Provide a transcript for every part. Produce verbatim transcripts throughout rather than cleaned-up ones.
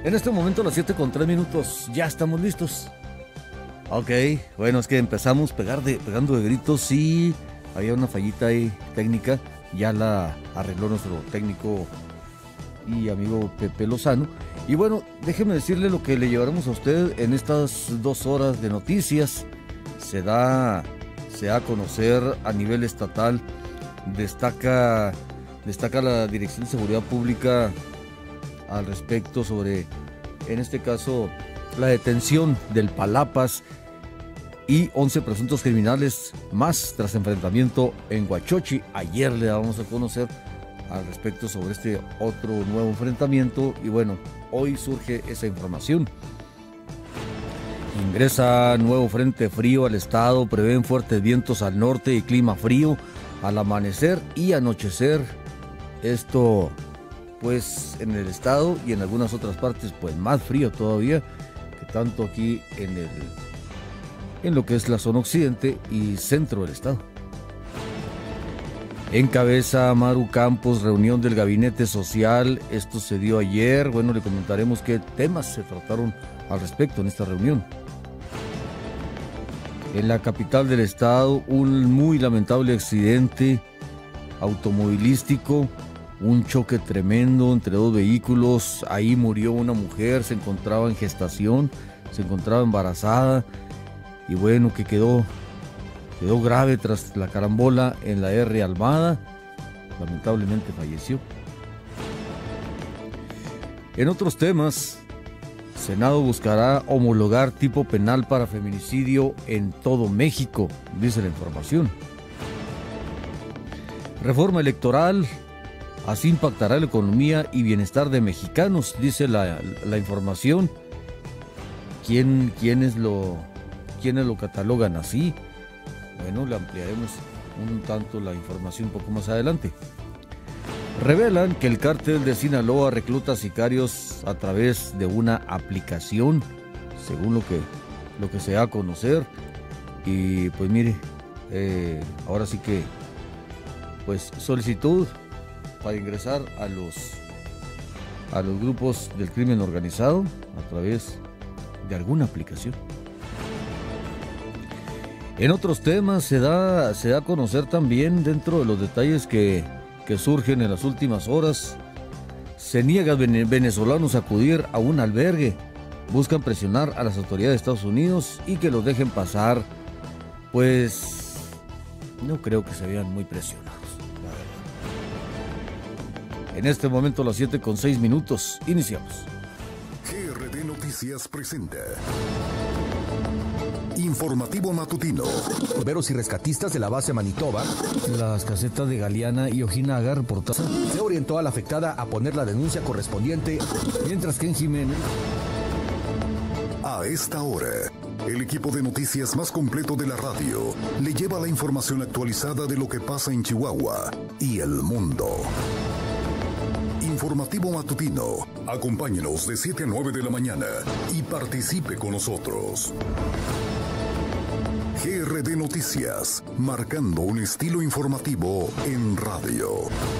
En este momento, a las siete con tres minutos, ya estamos listos. Ok, bueno, es que empezamos pegar de, pegando de gritos y había una fallita ahí técnica. Ya la arregló nuestro técnico y amigo Pepe Lozano. Y bueno, déjeme decirle lo que le llevaremos a usted en estas dos horas de noticias. Se da, se da a conocer a nivel estatal, destaca, destaca la Dirección de Seguridad Pública al respecto sobre, en este caso, la detención del Palapas y once presuntos criminales más tras enfrentamiento en Huachochi. Ayer le dábamos a conocer al respecto sobre este otro nuevo enfrentamiento y bueno, hoy surge esa información. Ingresa nuevo frente frío al estado, prevén fuertes vientos al norte y clima frío al amanecer y anochecer. Esto pues en el estado y en algunas otras partes pues más frío todavía que tanto aquí en el en lo que es la zona occidente y centro del estado. Encabeza Maru Campos reunión del gabinete social. Esto se dio ayer. Bueno, le comentaremos qué temas se trataron al respecto en esta reunión. En la capital del estado, un muy lamentable accidente automovilístico, un choque tremendo entre dos vehículos. Ahí murió una mujer, se encontraba en gestación, se encontraba embarazada y bueno, que quedó quedó grave tras la carambola en la R Almada. Lamentablemente falleció. En otros temas, Senado buscará homologar tipo penal para feminicidio en todo México, dice la información. Reforma electoral, así impactará la economía y bienestar de mexicanos, dice la, la información. ¿Quién, quiénes, lo, ¿Quiénes lo catalogan así? Bueno, le ampliaremos un tanto la información un poco más adelante. Revelan que el cártel de Sinaloa recluta sicarios a través de una aplicación, según lo que, lo que se da a conocer. Y pues mire, eh, ahora sí que, pues solicitud para ingresar a los, a los grupos del crimen organizado a través de alguna aplicación. En otros temas se da, se da a conocer también dentro de los detalles que, que surgen en las últimas horas. Se niegan venezolanos a acudir a un albergue. Buscan presionar a las autoridades de Estados Unidos y que los dejen pasar. Pues no creo que se vean muy presionados, la verdad. En este momento, a las siete con seis minutos, iniciamos. G R D Noticias presenta Informativo Matutino. Bomberos y rescatistas de la base Manitoba. Las casetas de Galeana y Ojinaga reportaron. Se orientó a la afectada a poner la denuncia correspondiente. Mientras que en Jiménez. A esta hora, el equipo de noticias más completo de la radio le lleva la información actualizada de lo que pasa en Chihuahua y el mundo. Informativo Matutino. Acompáñenos de siete a nueve de la mañana y participe con nosotros. G R D Noticias, marcando un estilo informativo en radio.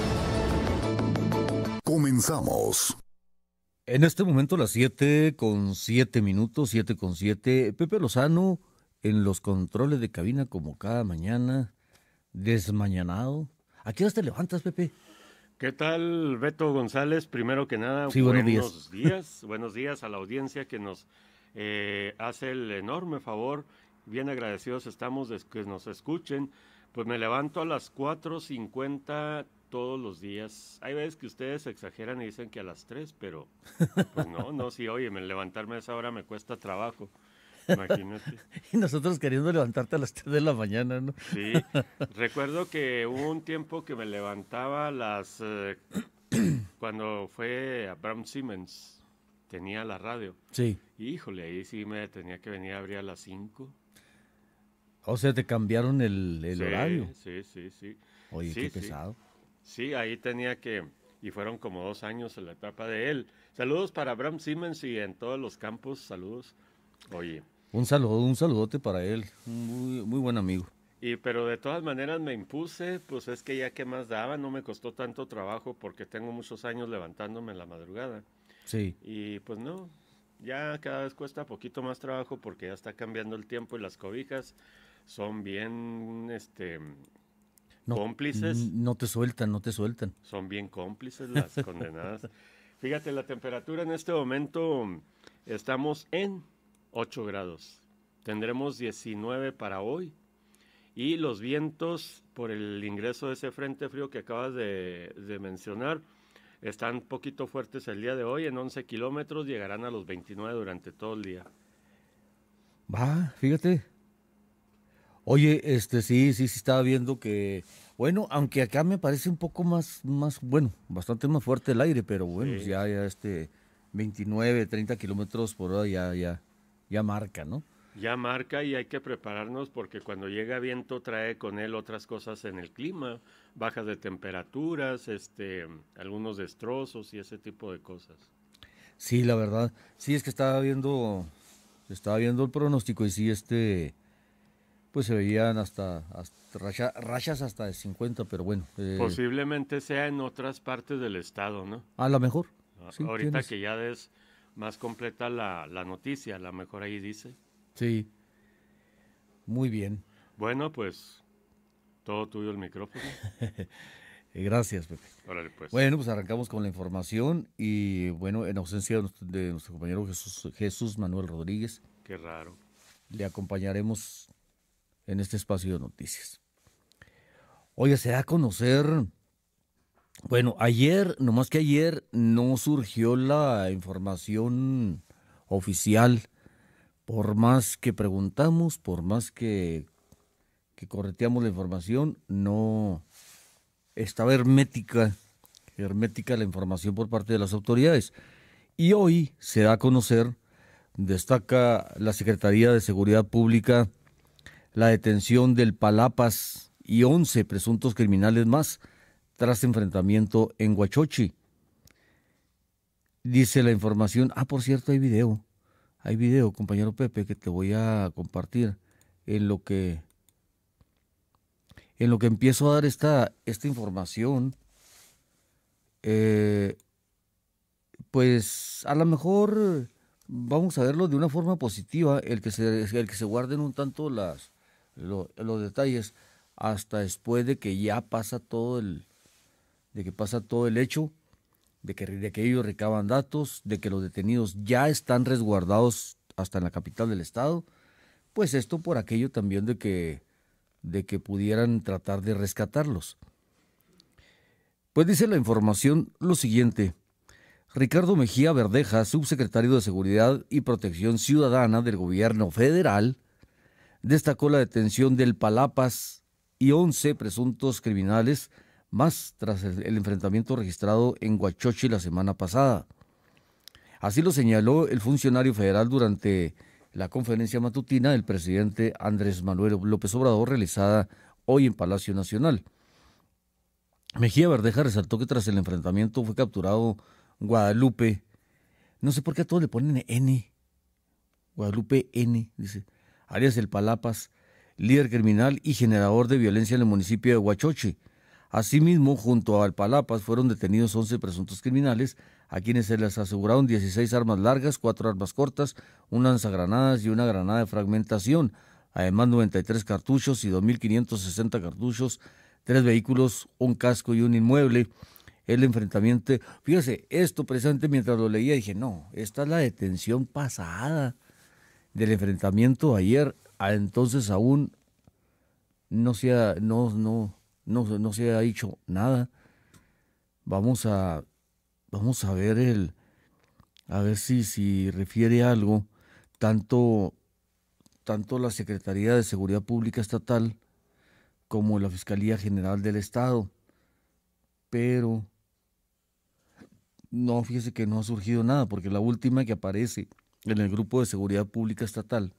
Comenzamos. En este momento las siete con siete minutos, siete con siete. Pepe Lozano en los controles de cabina como cada mañana, desmañanado. ¿A qué hora te levantas, Pepe? ¿Qué tal, Beto González? Primero que nada, sí, buenos, buenos días. días. Buenos días a la audiencia que nos eh, hace el enorme favor. Bien agradecidos estamos de que nos escuchen. Pues me levanto a las cuatro cincuenta todos los días. Hay veces que ustedes exageran y dicen que a las tres, pero pues no, no, sí, oye, me levantarme a esa hora me cuesta trabajo. Imagínate. Y nosotros queriendo levantarte a las tres de la mañana, ¿no? Sí, recuerdo que hubo un tiempo que me levantaba a las... Eh, cuando fue Abraham Simmons, tenía la radio. Sí. Híjole, ahí sí me tenía que venir a abrir a las cinco. O sea, te cambiaron el, el sí, horario. Sí, sí, sí. Oye, sí, qué sí. pesado. Sí, ahí tenía que... Y fueron como dos años en la etapa de él. Saludos para Abraham Simmons y en todos los campos, saludos. Oye. Un saludo, un saludote para él, muy, muy buen amigo. Y pero de todas maneras me impuse, pues es que ya que más daba, no me costó tanto trabajo porque tengo muchos años levantándome en la madrugada. Sí. Y pues no, ya cada vez cuesta poquito más trabajo porque ya está cambiando el tiempo y las cobijas son bien, este, No, cómplices. no te sueltan, no te sueltan. Son bien cómplices las condenadas. Fíjate, la temperatura en este momento estamos en ocho grados. Tendremos diecinueve para hoy. Y los vientos, por el ingreso de ese frente frío que acabas de, de mencionar, están un poquito fuertes el día de hoy. En once kilómetros llegarán a los veintinueve durante todo el día. Va, fíjate. Oye, este sí, sí, sí estaba viendo que, bueno, aunque acá me parece un poco más, más, bueno, bastante más fuerte el aire, pero bueno, Sí. ya, ya este veintinueve, treinta kilómetros por hora ya, ya, ya marca, ¿no? Ya marca y hay que prepararnos porque cuando llega viento trae con él otras cosas en el clima, bajas de temperaturas, este, algunos destrozos y ese tipo de cosas. Sí, la verdad. Sí, es que estaba viendo, estaba viendo el pronóstico y sí, este, pues se veían hasta, hasta racha- rachas hasta de cincuenta, pero bueno, eh, Posiblemente sea en otras partes del estado, ¿no? a lo mejor. A- Sí, Ahorita tienes. que ya es más completa la, la noticia, a lo mejor ahí dice. Sí, muy bien. Bueno, pues todo tuyo el micrófono. Eh, gracias, Pepe. Órale, pues. Bueno, pues arrancamos con la información y bueno, en ausencia de nuestro, de nuestro compañero Jesús, Jesús Manuel Rodríguez, Qué raro. le acompañaremos en este espacio de noticias. Oye, se da a conocer, bueno, ayer, nomás que ayer no surgió la información oficial, por más que preguntamos, por más que, que correteamos la información, no estaba hermética, hermética la información por parte de las autoridades. Y hoy se da a conocer, destaca la Secretaría de Seguridad Pública, la detención del Palapas y once presuntos criminales más tras enfrentamiento en Huachochi. Dice la información, ah, por cierto, hay video, hay video, compañero Pepe, que te voy a compartir en lo que, en lo que empiezo a dar esta, esta información. Eh, pues a lo mejor vamos a verlo de una forma positiva, el que se, el que se guarden un tanto las, lo- los detalles hasta después de que ya pasa todo el, de que pasa todo el hecho, de que, de que ellos recaban datos, de que los detenidos ya están resguardados hasta en la capital del estado, pues esto por aquello también de que, de que pudieran tratar de rescatarlos. Pues dice la información lo siguiente. Ricardo Mejía Verdeja, subsecretario de Seguridad y Protección Ciudadana del Gobierno Federal, destacó la detención del Palapas y once presuntos criminales más tras el, el enfrentamiento registrado en Huachochi la semana pasada. Así lo señaló el funcionario federal durante la conferencia matutina del presidente Andrés Manuel López Obrador realizada hoy en Palacio Nacional. Mejía Verdeja resaltó que tras el enfrentamiento fue capturado Guadalupe, no sé por qué a todos le ponen N, Guadalupe N, dice, alias El Palapas, líder criminal y generador de violencia en el municipio de Huachochi. Asimismo, junto al Palapas fueron detenidos once presuntos criminales, a quienes se les aseguraron dieciséis armas largas, cuatro armas cortas, un lanzagranadas y una granada de fragmentación, además noventa y tres cartuchos y dos mil quinientos sesenta cartuchos, tres vehículos, un casco y un inmueble. El enfrentamiento, fíjese, esto precisamente mientras lo leía dije, no, esta es la detención pasada del enfrentamiento ayer, a entonces aún no se ha, no, no, no, no se ha dicho nada. Vamos a, vamos a ver el, a ver si, si refiere algo, tanto, tanto la Secretaría de Seguridad Pública Estatal como la Fiscalía General del Estado, pero no, fíjese que no ha surgido nada, porque la última que aparece en el Grupo de Seguridad Pública Estatal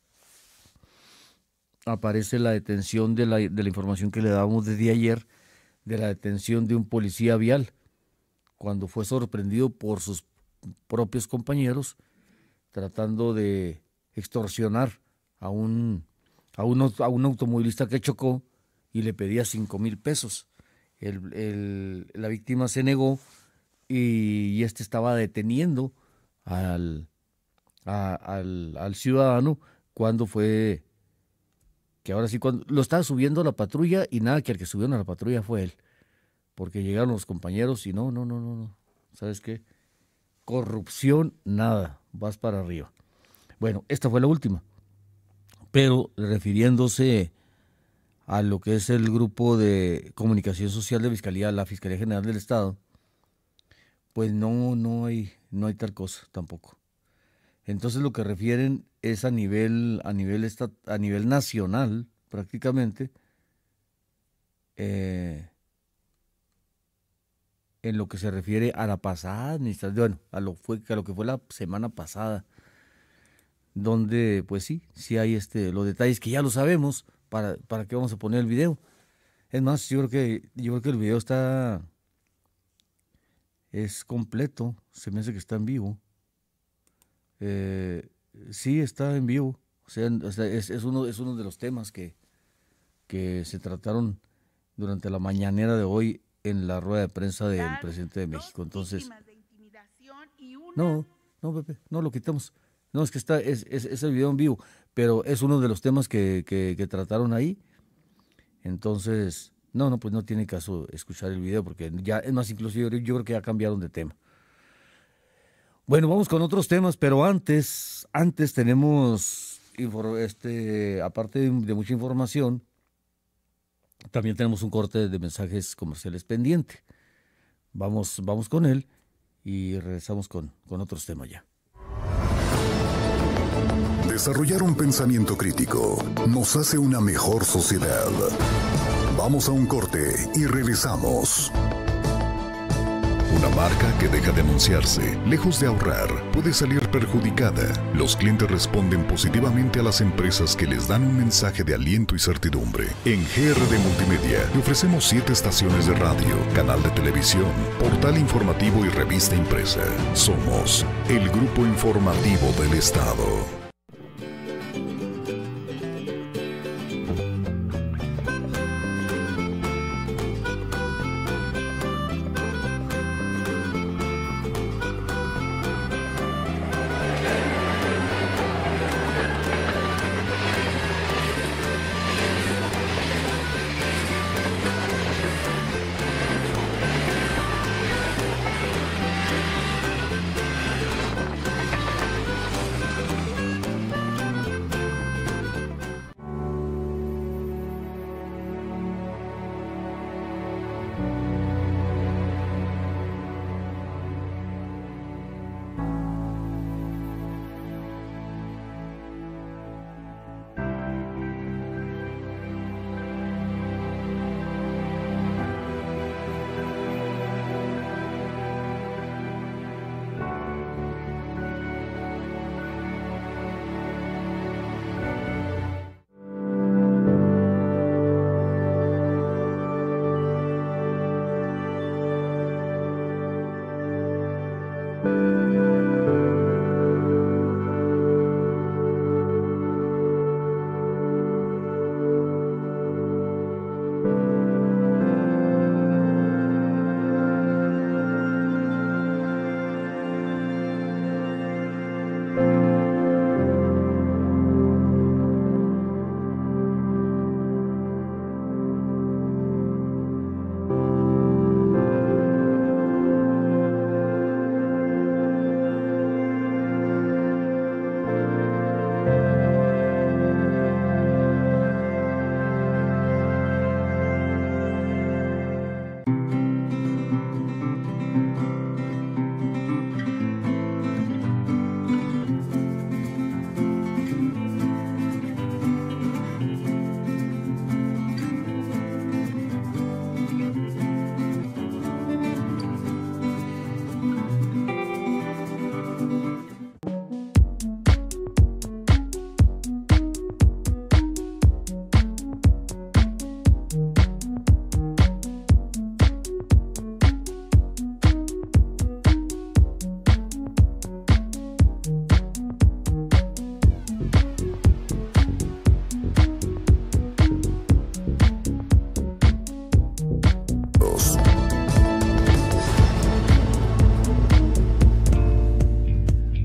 aparece la detención de la, de la información que le dábamos desde ayer, de la detención de un policía vial, cuando fue sorprendido por sus propios compañeros tratando de extorsionar a un, a un, a un automovilista que chocó y le pedía cinco mil pesos. El, el, la víctima se negó y, y este estaba deteniendo al, a- al, al ciudadano cuando fue, que ahora sí, cuando lo estaba subiendo a la patrulla y nada, que el que subieron a la patrulla fue él, porque llegaron los compañeros y no, no, no, no, no, ¿sabes qué? Corrupción, nada, vas para arriba. Bueno, esta fue la última, pero refiriéndose a lo que es el grupo de comunicación social de Fiscalía, la Fiscalía General del Estado, pues no, no hay, no hay tal cosa tampoco. Entonces lo que refieren es a nivel, a nivel, esta- a nivel nacional, prácticamente, eh, en lo que se refiere a la pasada administración, bueno, a lo, fue, a lo que fue la semana pasada, donde pues sí, sí hay este, los detalles que ya lo sabemos, para, para qué vamos a poner el video. Es más, yo creo que, yo creo que el video está, es completo, se me hace que está en vivo. Eh, sí, está en vivo, o sea, o sea, es, es uno, es uno de los temas que, que se trataron durante la mañanera de hoy en la rueda de prensa del presidente de México. Entonces, no, no, Pepe, no lo quitamos. No, es que está, es, es, es el video en vivo, pero es uno de los temas que, que, que trataron ahí. Entonces, no, no, pues no tiene caso escuchar el video, porque ya, es más, inclusive yo, yo creo que ya cambiaron de tema. Bueno, vamos con otros temas, pero antes, antes tenemos, infor- este, aparte de, de mucha información, también tenemos un corte de mensajes comerciales pendiente. Vamos, vamos con él y regresamos con, con otros temas ya. Desarrollar un pensamiento crítico nos hace una mejor sociedad. Vamos a un corte y regresamos. Una marca que deja de anunciarse, lejos de ahorrar, puede salir perjudicada. Los clientes responden positivamente a las empresas que les dan un mensaje de aliento y certidumbre. En G R D Multimedia le ofrecemos siete estaciones de radio, canal de televisión, portal informativo y revista impresa. Somos el grupo informativo del Estado.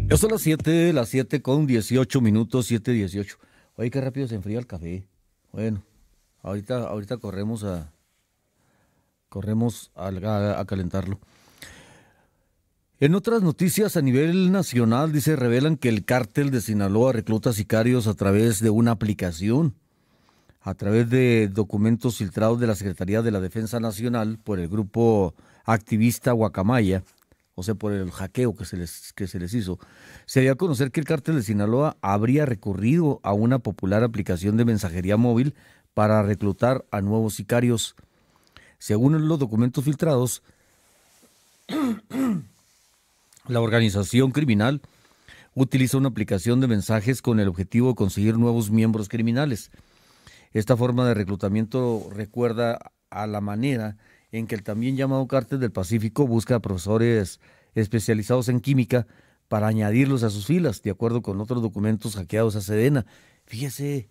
Ya son las siete, las siete con dieciocho minutos, siete dieciocho. Oye, qué rápido se enfría el café. Bueno, ahorita, ahorita corremos a corremos a, a, a calentarlo. En otras noticias a nivel nacional, dice, revelan que el cártel de Sinaloa recluta sicarios a través de una aplicación, a través de documentos filtrados de la Secretaría de la Defensa Nacional por el grupo activista Guacamaya, o sea, por el hackeo que se les, que se les hizo. Se dio a conocer que el cártel de Sinaloa habría recurrido a una popular aplicación de mensajería móvil para reclutar a nuevos sicarios. Según los documentos filtrados, la organización criminal utiliza una aplicación de mensajes con el objetivo de conseguir nuevos miembros criminales. Esta forma de reclutamiento recuerda a la manera en que el también llamado Cártel del Pacífico busca a profesores especializados en química para añadirlos a sus filas, de acuerdo con otros documentos hackeados a Sedena. Fíjese,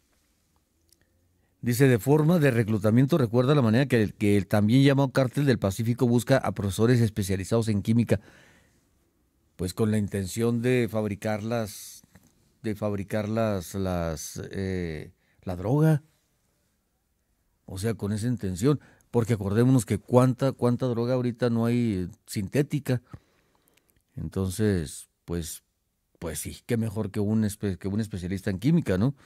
dice, de forma de reclutamiento recuerda la manera que el, que el también llamado Cártel del Pacífico busca a profesores especializados en química, pues con la intención de fabricar las, de fabricar las, las, eh, la droga. O sea, con esa intención, porque acordémonos que cuánta, cuánta droga ahorita no hay sintética. Entonces, pues, pues sí, qué mejor que un, espe- que un especialista en química, ¿no?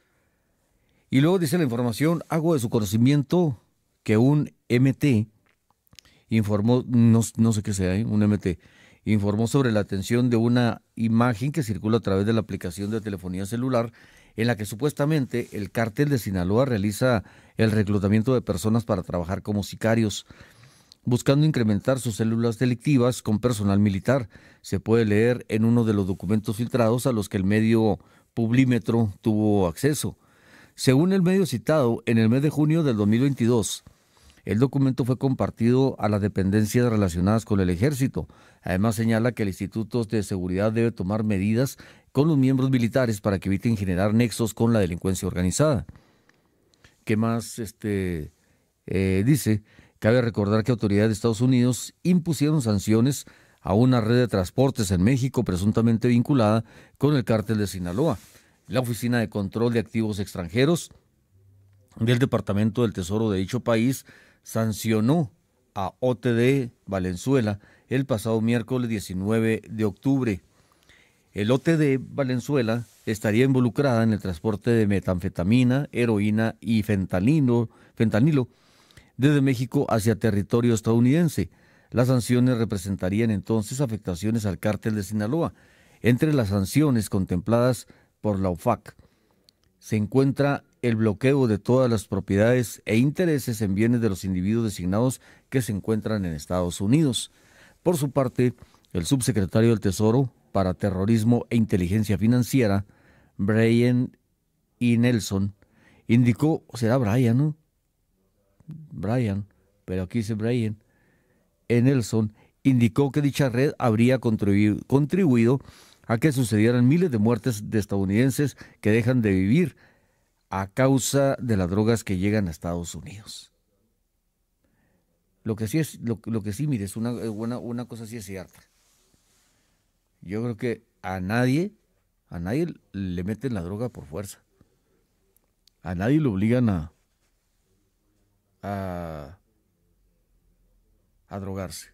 Y luego dice la información, hago de su conocimiento que un M T informó, no, no sé qué sea, ¿eh? un M T, informó sobre la atención de una imagen que circula a través de la aplicación de telefonía celular en la que supuestamente el cártel de Sinaloa realiza el reclutamiento de personas para trabajar como sicarios, buscando incrementar sus células delictivas con personal militar. Se puede leer en uno de los documentos filtrados a los que el medio Publímetro tuvo acceso. Según el medio citado, en el mes de junio del dos mil veintidós, el documento fue compartido a las dependencias relacionadas con el ejército. Además señala que el Instituto de Seguridad debe tomar medidas con los miembros militares para que eviten generar nexos con la delincuencia organizada. ¿Qué más este, eh, dice? Cabe recordar que autoridades de Estados Unidos impusieron sanciones a una red de transportes en México presuntamente vinculada con el cártel de Sinaloa. La Oficina de Control de Activos Extranjeros del Departamento del Tesoro de dicho país sancionó a O T D Valenzuela el pasado miércoles diecinueve de octubre. El O T D Valenzuela estaría involucrada en el transporte de metanfetamina, heroína y fentanilo, fentanilo desde México hacia territorio estadounidense. Las sanciones representarían entonces afectaciones al cártel de Sinaloa. Entre las sanciones contempladas por la O F A C se encuentra el bloqueo de todas las propiedades e intereses en bienes de los individuos designados que se encuentran en Estados Unidos. Por su parte, el subsecretario del Tesoro para Terrorismo e Inteligencia Financiera, Brian E. Nelson, indicó, será Brian, ¿no? Brian, pero aquí dice Brian E. Nelson, indicó que dicha red habría contribuido, contribuido a que sucedieran miles de muertes de estadounidenses que dejan de vivir a causa de las drogas que llegan a Estados Unidos. Lo que sí es, lo, lo que sí, mire, es una, una, una cosa sí es cierta. Yo creo que a nadie, a nadie le meten la droga por fuerza. A nadie lo obligan a, a, a drogarse.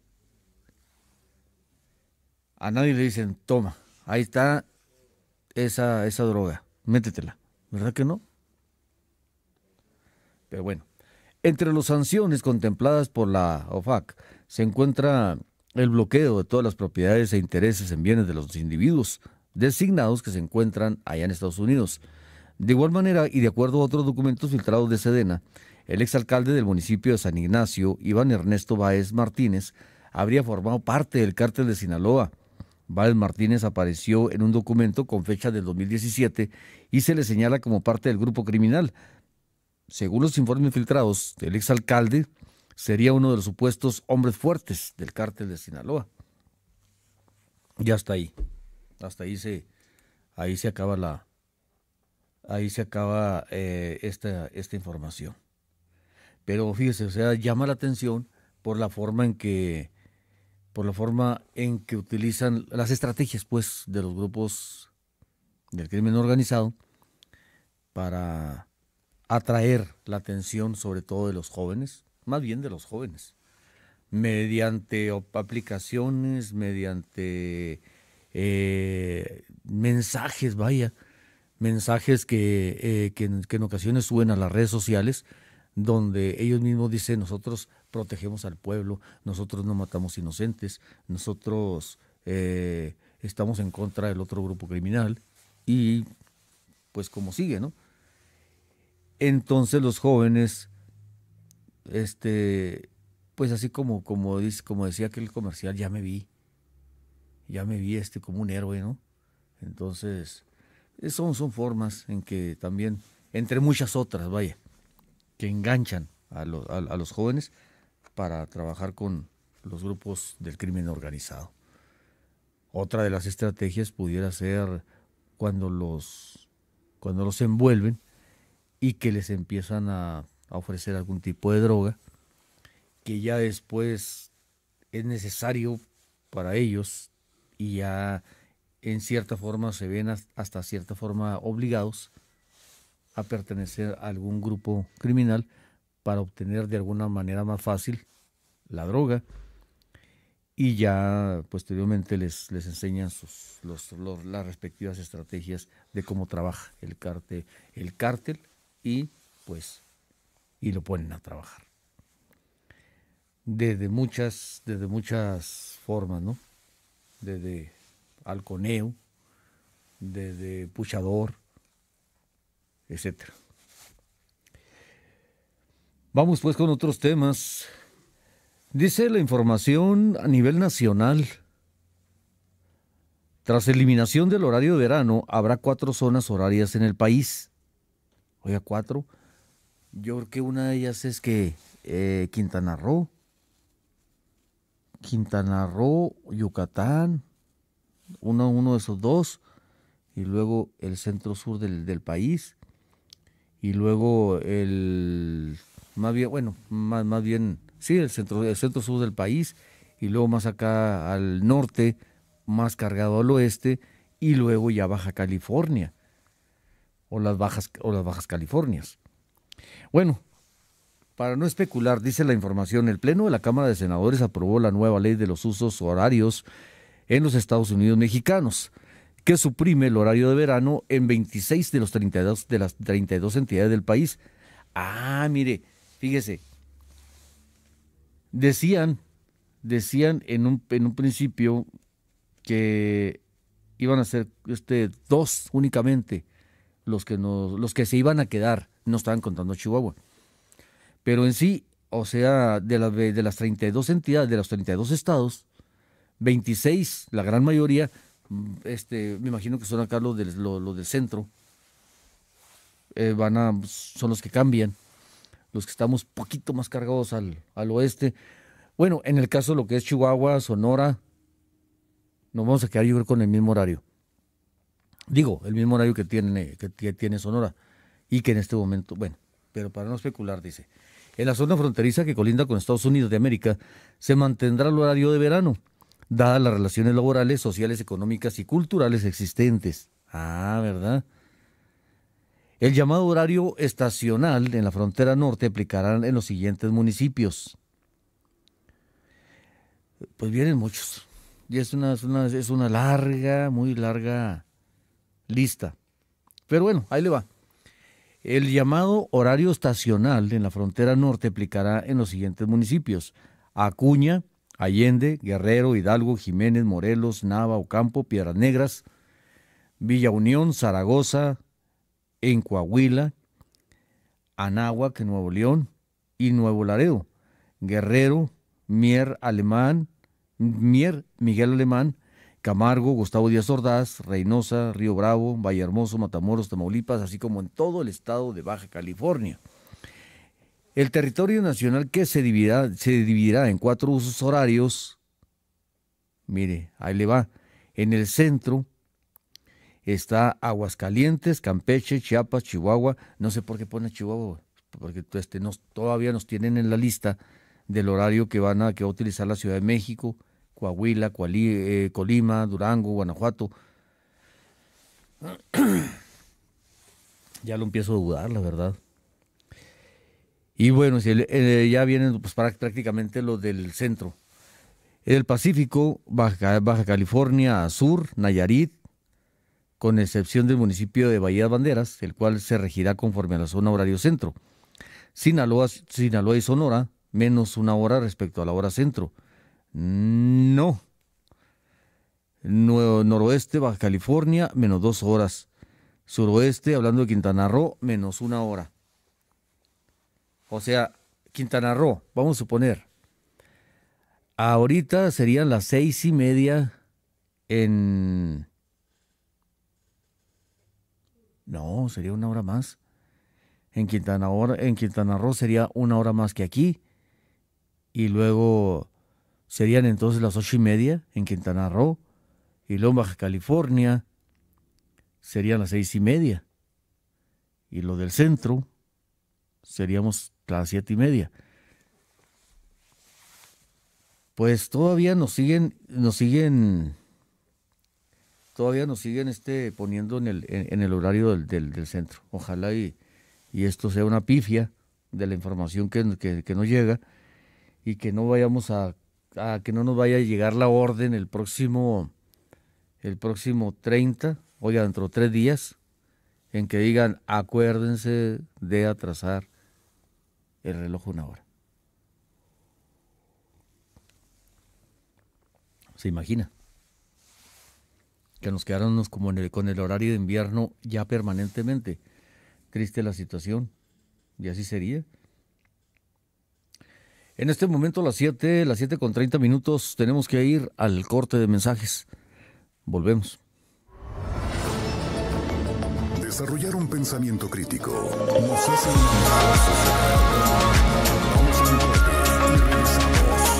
A nadie le dicen, toma, ahí está esa, esa droga, métetela. ¿Verdad que no? Pero bueno, entre las sanciones contempladas por la O F A C se encuentra el bloqueo de todas las propiedades e intereses en bienes de los individuos designados que se encuentran allá en Estados Unidos. De igual manera, y de acuerdo a otros documentos filtrados de Sedena, el exalcalde del municipio de San Ignacio, Iván Ernesto Báez Martínez, habría formado parte del cártel de Sinaloa. Báez Martínez apareció en un documento con fecha del dos mil diecisiete y se le señala como parte del grupo criminal. Según los informes filtrados, el exalcalde sería uno de los supuestos hombres fuertes del cártel de Sinaloa. Y hasta ahí, hasta ahí se, ahí se acaba la, ahí se acaba eh, esta, esta información. Pero fíjese, o sea, llama la atención por la forma en que por la forma en que utilizan las estrategias, pues, de los grupos del crimen organizado para atraer la atención, sobre todo de los jóvenes, más bien de los jóvenes, mediante aplicaciones, mediante eh, mensajes, vaya, mensajes que, eh, que, en, que en ocasiones suben a las redes sociales, donde ellos mismos dicen: nosotros protegemos al pueblo, nosotros no matamos inocentes, nosotros eh, estamos en contra del otro grupo criminal, y pues como sigue, ¿no? Entonces los jóvenes, este, pues así como, como, dice, como decía aquel comercial, ya me vi, ya me vi este como un héroe, ¿no? Entonces, son, son formas en que también, entre muchas otras, vaya, que enganchan a, lo, a, a los jóvenes para trabajar con los grupos del crimen organizado. Otra de las estrategias pudiera ser cuando los, cuando los envuelven y que les empiezan a, a ofrecer algún tipo de droga, que ya después es necesario para ellos y ya en cierta forma se ven hasta cierta forma obligados a pertenecer a algún grupo criminal para obtener de alguna manera más fácil la droga, y ya posteriormente les, les enseñan sus, los, los, las respectivas estrategias de cómo trabaja el cártel, el cártel y pues y lo ponen a trabajar desde muchas, desde muchas formas, ¿no? Desde halconeo, desde puchador, etcétera. Vamos pues con otros temas. Dice la información a nivel nacional: tras eliminación del horario de verano, habrá cuatro zonas horarias en el país. Oiga, cuatro. Yo creo que una de ellas es que eh, Quintana Roo, Quintana Roo, Yucatán, uno, uno de esos dos, y luego el centro sur del, del país, y luego el, más bien, bueno, más, más bien, sí, el centro, el centro sur del país, y luego más acá al norte, más cargado al oeste, y luego ya Baja California, o las Bajas, o las Bajas Californias. Bueno, para no especular, dice la información, el Pleno de la Cámara de Senadores aprobó la nueva ley de los usos horarios en los Estados Unidos mexicanos, que suprime el horario de verano en veintiséis de, los treinta y dos, de las treinta y dos entidades del país. Ah, mire, fíjese, decían, decían en un, en un principio que iban a ser este, dos únicamente los que, nos, los que se iban a quedar, no estaban contando Chihuahua. Pero en sí, o sea, de, la, de las treinta y dos entidades, de los treinta y dos estados, veintiséis, la gran mayoría, este, me imagino que son acá los del, los, los del centro, eh, van a, son los que cambian, los que estamos poquito más cargados al, al oeste. Bueno, en el caso de lo que es Chihuahua, Sonora, nos vamos a quedar yo creo con el mismo horario. Digo, el mismo horario que tiene, que, que tiene Sonora, y que en este momento, bueno, pero para no especular, dice, en la zona fronteriza que colinda con Estados Unidos de América, se mantendrá el horario de verano, dadas las relaciones laborales, sociales, económicas y culturales existentes. Ah, ¿verdad? El llamado horario estacional en la frontera norte aplicará en los siguientes municipios. Pues vienen muchos, y es una, es una, es una larga, muy larga lista. Pero bueno, ahí le va. El llamado horario estacional en la frontera norte aplicará en los siguientes municipios: Acuña, Allende, Guerrero, Hidalgo, Jiménez, Morelos, Nava, Ocampo, Piedras Negras, Villa Unión, Zaragoza, en Coahuila, Anáhuac, Nuevo León y Nuevo Laredo, Guerrero, Mier Alemán, Mier Miguel Alemán, Camargo, Gustavo Díaz Ordaz, Reynosa, Río Bravo, Vallehermoso, Matamoros, Tamaulipas, así como en todo el estado de Baja California. El territorio nacional, que se dividirá, se dividirá en cuatro usos horarios, mire, ahí le va. En el centro está Aguascalientes, Campeche, Chiapas, Chihuahua. No sé por qué pone Chihuahua, porque este, nos, todavía nos tienen en la lista del horario que van a, que va a utilizar la Ciudad de México, Coahuila, Coali, eh, Colima, Durango, Guanajuato. Ya lo empiezo a dudar, la verdad. Y bueno, si el, eh, ya vienen pues, para, prácticamente los del centro. El Pacífico, Baja, Baja California Sur, Nayarit, con excepción del municipio de Bahía Banderas, el cual se regirá conforme a la zona horario centro. Sinaloa, Sinaloa y Sonora, menos una hora respecto a la hora centro. No. no noroeste, Baja California, menos dos horas. Suroeste, hablando de Quintana Roo, menos una hora. O sea, Quintana Roo, vamos a suponer, ahorita serían las seis y media en... No, sería una hora más. En Quintana, en Quintana Roo sería una hora más que aquí. Y luego serían entonces las ocho y media en Quintana Roo. Y luego en Baja California serían las seis y media. Y lo del centro seríamos las siete y media. Pues todavía nos siguen, nos siguen, todavía nos siguen este, poniendo en el, en, en el horario del, del, del centro. Ojalá y, y esto sea una pifia de la información que, que, que nos llega y que no vayamos a, a que no nos vaya a llegar la orden el próximo, el próximo treinta, oiga, dentro de tres días, en que digan, acuérdense de atrasar el reloj una hora. ¿Se imagina? Que nos quedáramos como en el, con el horario de invierno ya permanentemente. Triste la situación. Y así sería. En este momento, a las siete, las siete con treinta minutos, tenemos que ir al corte de mensajes. Volvemos. Desarrollar un pensamiento crítico nos hace una mejor sociedad. Vamos a un corte y regresamos.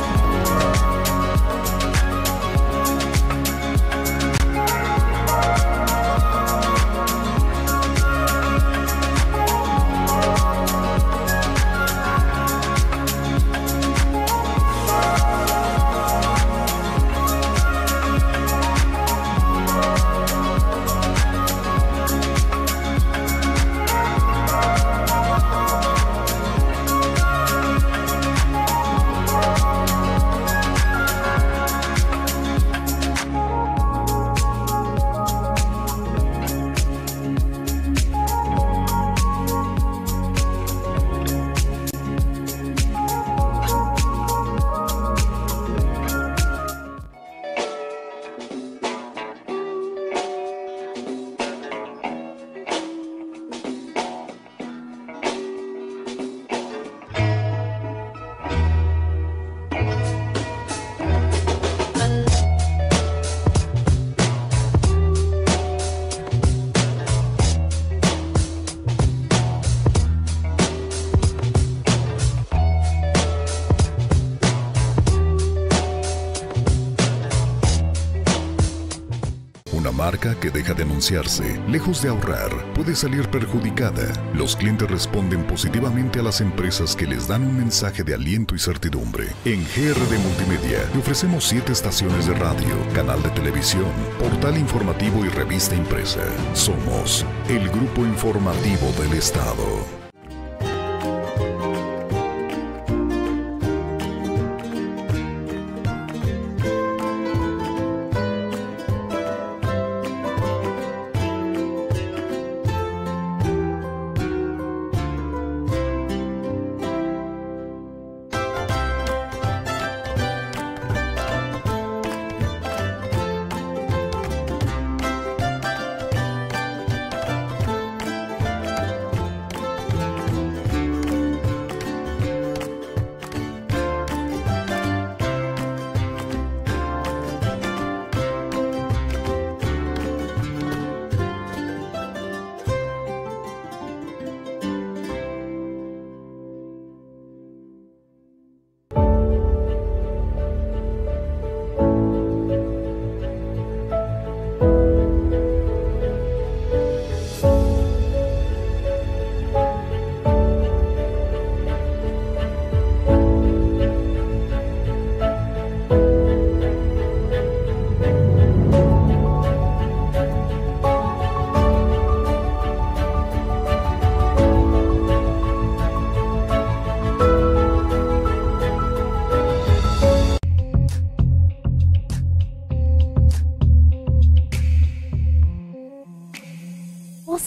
Marca que deja de anunciarse, lejos de ahorrar, puede salir perjudicada. Los clientes responden positivamente a las empresas que les dan un mensaje de aliento y certidumbre. En G R D Multimedia le ofrecemos siete estaciones de radio, canal de televisión, portal informativo y revista impresa. Somos el grupo informativo del Estado.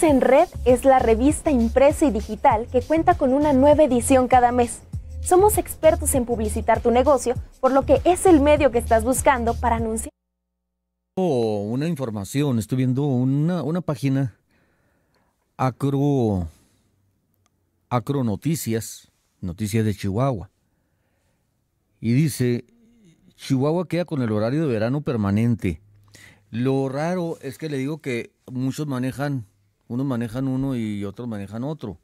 en Red es la revista impresa y digital que cuenta con una nueva edición cada mes. Somos expertos en publicitar tu negocio, por lo que es el medio que estás buscando para anunciar. Oh, una información, estoy viendo una, una página, Acro, Acro Noticias, Noticias de Chihuahua. Y dice, Chihuahua queda con el horario de verano permanente. Lo raro es que le digo que muchos manejan, unos manejan uno y otros manejan otro.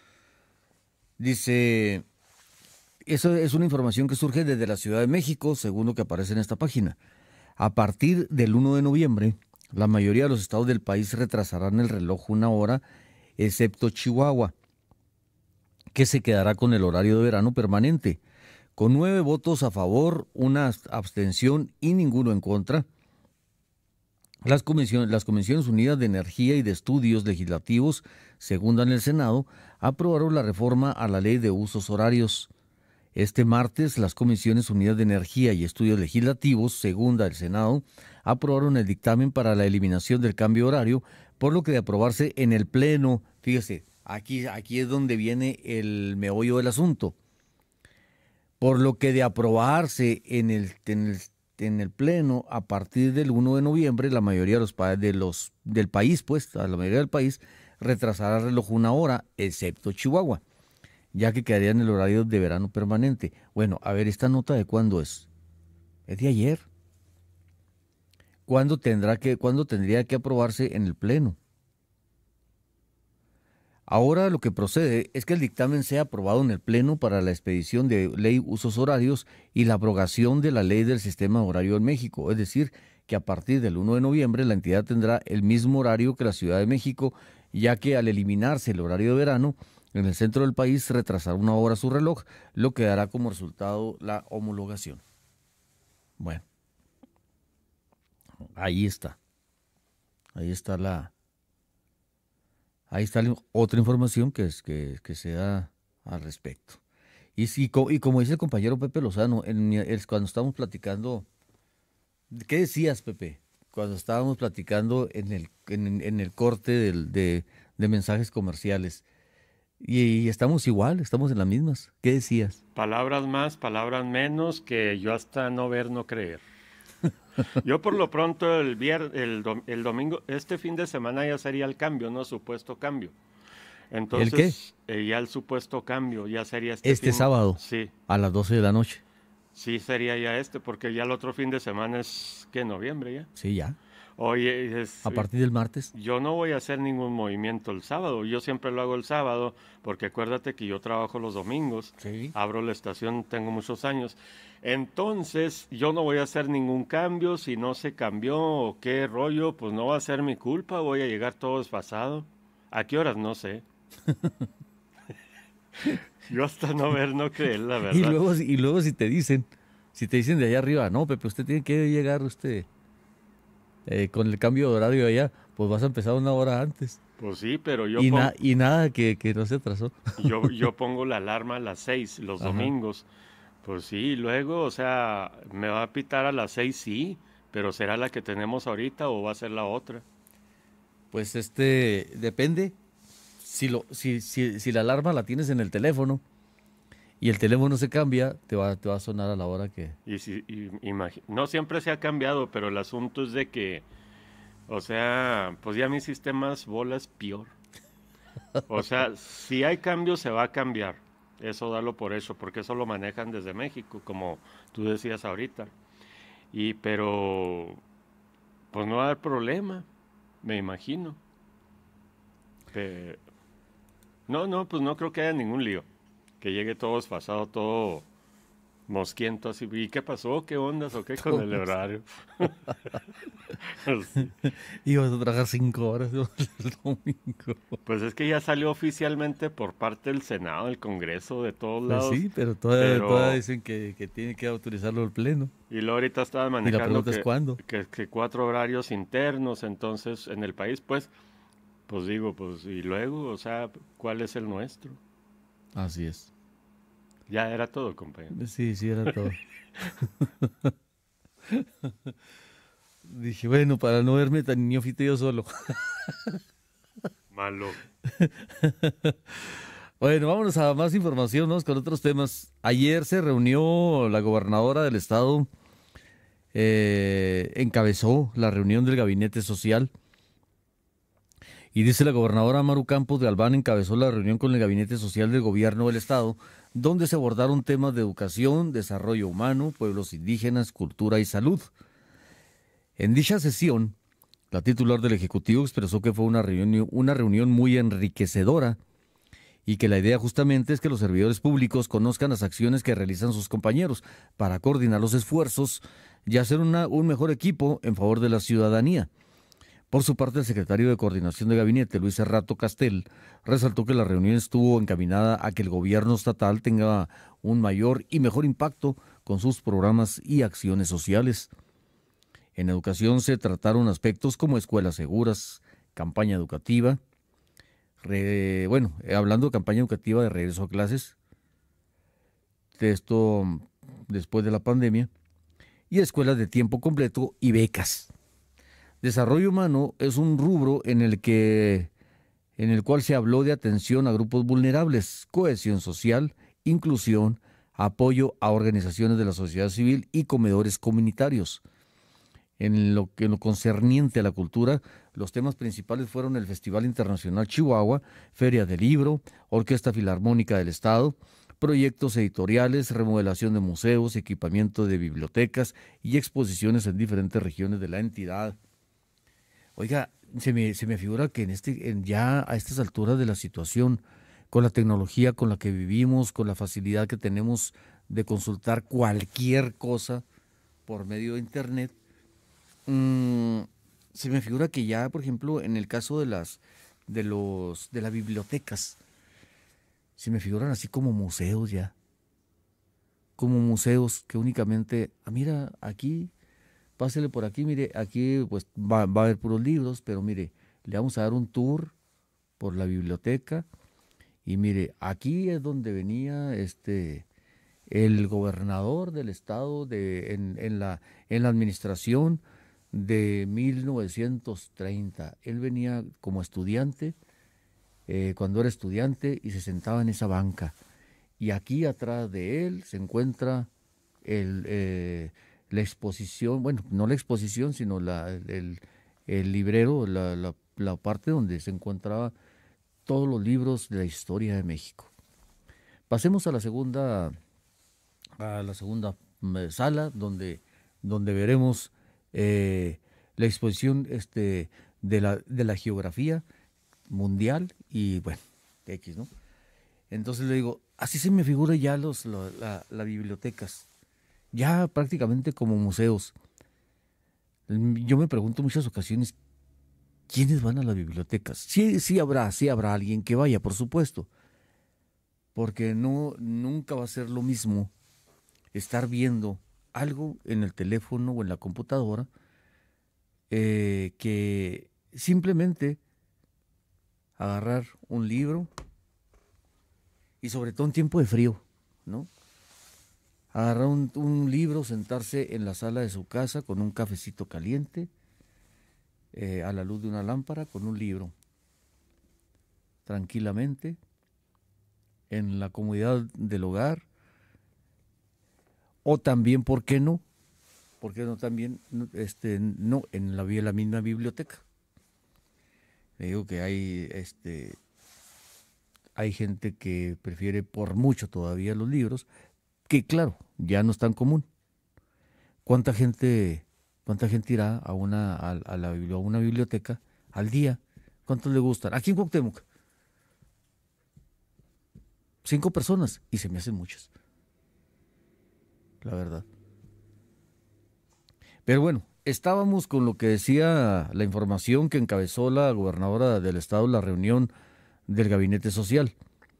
Dice, eso es una información que surge desde la Ciudad de México, según lo que aparece en esta página. A partir del primero de noviembre, la mayoría de los estados del país retrasarán el reloj una hora, excepto Chihuahua, que se quedará con el horario de verano permanente. Con nueve votos a favor, una abstención y ninguno en contra, Las comisiones, las Comisiones Unidas de Energía y de Estudios Legislativos, segunda en el Senado, aprobaron la reforma a la Ley de Usos Horarios. Este martes, las Comisiones Unidas de Energía y Estudios Legislativos, segunda del Senado, aprobaron el dictamen para la eliminación del cambio horario, por lo que de aprobarse en el Pleno, fíjese, aquí, aquí es donde viene el meollo del asunto, por lo que de aprobarse en el, en el en el Pleno, a partir del primero de noviembre, la mayoría de los, de los del país, pues, a la mayoría del país, retrasará el reloj una hora, excepto Chihuahua, ya que quedaría en el horario de verano permanente. Bueno, a ver, ¿esta nota de cuándo es? Es de ayer. ¿Cuándo tendrá que, cuándo tendría que aprobarse en el Pleno? Ahora lo que procede es que el dictamen sea aprobado en el Pleno para la expedición de Ley Usos Horarios y la abrogación de la Ley del Sistema Horario en México, es decir, que a partir del primero de noviembre la entidad tendrá el mismo horario que la Ciudad de México, ya que al eliminarse el horario de verano, en el centro del país retrasará una hora su reloj, lo que dará como resultado la homologación. Bueno, ahí está. Ahí está la... Ahí está otra información que, es, que, que se da al respecto. Y, y, y como dice el compañero Pepe Lozano, en, el, cuando estábamos platicando, ¿qué decías, Pepe? Cuando estábamos platicando en el, en, en el corte del, de, de mensajes comerciales. Y, y estamos igual, estamos en las mismas. ¿Qué decías? Palabras más, palabras menos, que yo hasta no ver, no creer. Yo por lo pronto el, vier, el, dom, el domingo, este fin de semana ya sería el cambio, ¿no? Supuesto cambio. Entonces, ¿El qué? Eh, ya el supuesto cambio, ya sería este Este fin, sábado, sí. A las doce de la noche. Sí, sería ya este, porque ya el otro fin de semana es, ¿qué? ¿Noviembre ya? Sí, ya. Oye, es, a partir del martes. Yo no voy a hacer ningún movimiento el sábado, yo siempre lo hago el sábado, porque acuérdate que yo trabajo los domingos, sí. Abro la estación, tengo muchos años, entonces yo no voy a hacer ningún cambio, si no se cambió o qué rollo, pues no va a ser mi culpa, voy a llegar todo desfasado. ¿A qué horas? No sé. Yo hasta no ver, no creer, la verdad. Y luego, y luego si te dicen, si te dicen de allá arriba, no, Pepe, usted tiene que llegar usted... Eh, con el cambio de horario allá, pues vas a empezar una hora antes. Pues sí, pero yo... Y, pongo, na, y nada que, que no se atrasó. Yo, yo pongo la alarma a las seis los Ajá. domingos. Pues sí, luego, o sea, me va a pitar a las seis, sí, pero ¿será la que tenemos ahorita o va a ser la otra? Pues este, depende. Si, lo, si, si, si la alarma la tienes en el teléfono y el teléfono se cambia, te va, te va a sonar a la hora que... Y si, y, no siempre se ha cambiado, pero el asunto es de que, o sea, pues ya mi sistema es bolas peor. O sea, si hay cambio, se va a cambiar. Eso dalo por eso, porque eso lo manejan desde México, como tú decías ahorita. Y, pero, pues no va a haber problema, me imagino. Pero, no, no, pues no creo que haya ningún lío. Que llegue todo desfasado, todo mosquiento así. ¿Y qué pasó? ¿Qué ondas o qué con el horario? Sí. Ibas a trabajar cinco horas el domingo. Pues es que ya salió oficialmente por parte del Senado, del Congreso, de todos lados. Pues sí, pero todavía, pero todavía dicen que, que tiene que autorizarlo el Pleno. Y luego ahorita estaban manejando que, es ¿cuándo? Que, que cuatro horarios internos, entonces en el país, pues, pues digo, pues, y luego, o sea, ¿cuál es el nuestro? Así es. Ya era todo, compañero. Sí, sí, era todo. Dije, bueno, para no verme tan niñofito yo solo. Malo. Bueno, vámonos a más información, vamos con otros temas. Ayer se reunió la gobernadora del estado, eh, encabezó la reunión del gabinete social. Y dice la gobernadora Maru Campos de Albán encabezó la reunión con el gabinete social del gobierno del estado, donde se abordaron temas de educación, desarrollo humano, pueblos indígenas, cultura y salud. En dicha sesión, la titular del Ejecutivo expresó que fue una reunión, una reunión muy enriquecedora y que la idea justamente es que los servidores públicos conozcan las acciones que realizan sus compañeros para coordinar los esfuerzos y hacer una, un mejor equipo en favor de la ciudadanía. Por su parte, el secretario de Coordinación de Gabinete, Luis Cerrato Castel, resaltó que la reunión estuvo encaminada a que el gobierno estatal tenga un mayor y mejor impacto con sus programas y acciones sociales. En educación se trataron aspectos como escuelas seguras, campaña educativa, re, bueno, hablando de campaña educativa de regreso a clases, de esto después de la pandemia, y escuelas de tiempo completo y becas. Desarrollo humano es un rubro en el que en el cual se habló de atención a grupos vulnerables, cohesión social, inclusión, apoyo a organizaciones de la sociedad civil y comedores comunitarios. En lo que en lo concerniente a la cultura, los temas principales fueron el Festival Internacional Chihuahua, Feria del Libro, Orquesta Filarmónica del Estado, proyectos editoriales, remodelación de museos, equipamiento de bibliotecas y exposiciones en diferentes regiones de la entidad. Oiga, se me, se me figura que en este, en ya a estas alturas de la situación, con la tecnología con la que vivimos, con la facilidad que tenemos de consultar cualquier cosa por medio de internet, mmm, se me figura que ya, por ejemplo, en el caso de las, de los, de las bibliotecas, se me figuran así como museos ya, como museos que únicamente, ah, mira, aquí, pásele por aquí, mire, aquí pues va, va a haber puros libros, pero mire, le vamos a dar un tour por la biblioteca y mire, aquí es donde venía este el gobernador del estado de, en, en, la, en la administración de mil novecientos treinta. Él venía como estudiante, eh, cuando era estudiante, y se sentaba en esa banca. Y aquí atrás de él se encuentra el... Eh, la exposición, bueno, no la exposición, sino la, el, el librero, la, la, la parte donde se encontraba todos los libros de la historia de México. Pasemos a la segunda, a la segunda sala, donde, donde veremos eh, la exposición este, de, la, de la geografía mundial y, bueno, X, ¿no? Entonces le digo, así se me figura ya los, la, la, las bibliotecas. Ya prácticamente como museos. Yo me pregunto en muchas ocasiones, ¿quiénes van a las bibliotecas? Sí, sí habrá, sí habrá alguien que vaya, por supuesto. Porque no, nunca va a ser lo mismo estar viendo algo en el teléfono o en la computadora eh, que simplemente agarrar un libro y sobre todo en tiempo de frío, ¿no? Agarrar un, un libro, sentarse en la sala de su casa con un cafecito caliente, eh, a la luz de una lámpara, con un libro, tranquilamente, en la comodidad del hogar, o también, ¿por qué no? ¿Por qué no también, este, no, en la, la misma biblioteca? Le digo que hay, este, hay gente que prefiere por mucho todavía los libros, que claro, ya no es tan común. ¿Cuánta gente, cuánta gente irá a una, a, a, la, a una biblioteca al día? ¿Cuántos le gustan? Aquí en Cuauhtémoc. Cinco personas, y se me hacen muchas. La verdad. Pero bueno, estábamos con lo que decía la información que encabezó la gobernadora del estado, la reunión del gabinete social.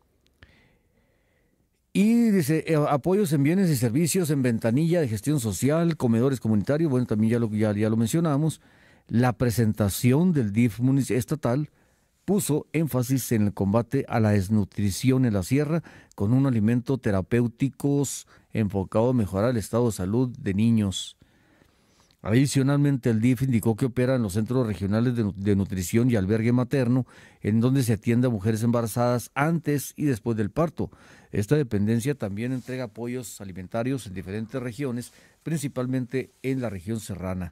Y dice, eh, apoyos en bienes y servicios, en ventanilla de gestión social, comedores comunitarios, bueno, también ya lo, ya, ya lo mencionamos. La presentación del D I F estatal puso énfasis en el combate a la desnutrición en la sierra con un alimento terapéuticos enfocado a mejorar el estado de salud de niños. Adicionalmente, el D I F indicó que opera en los centros regionales de, de nutrición y albergue materno, en donde se atiende a mujeres embarazadas antes y después del parto. Esta dependencia también entrega apoyos alimentarios en diferentes regiones, principalmente en la región serrana.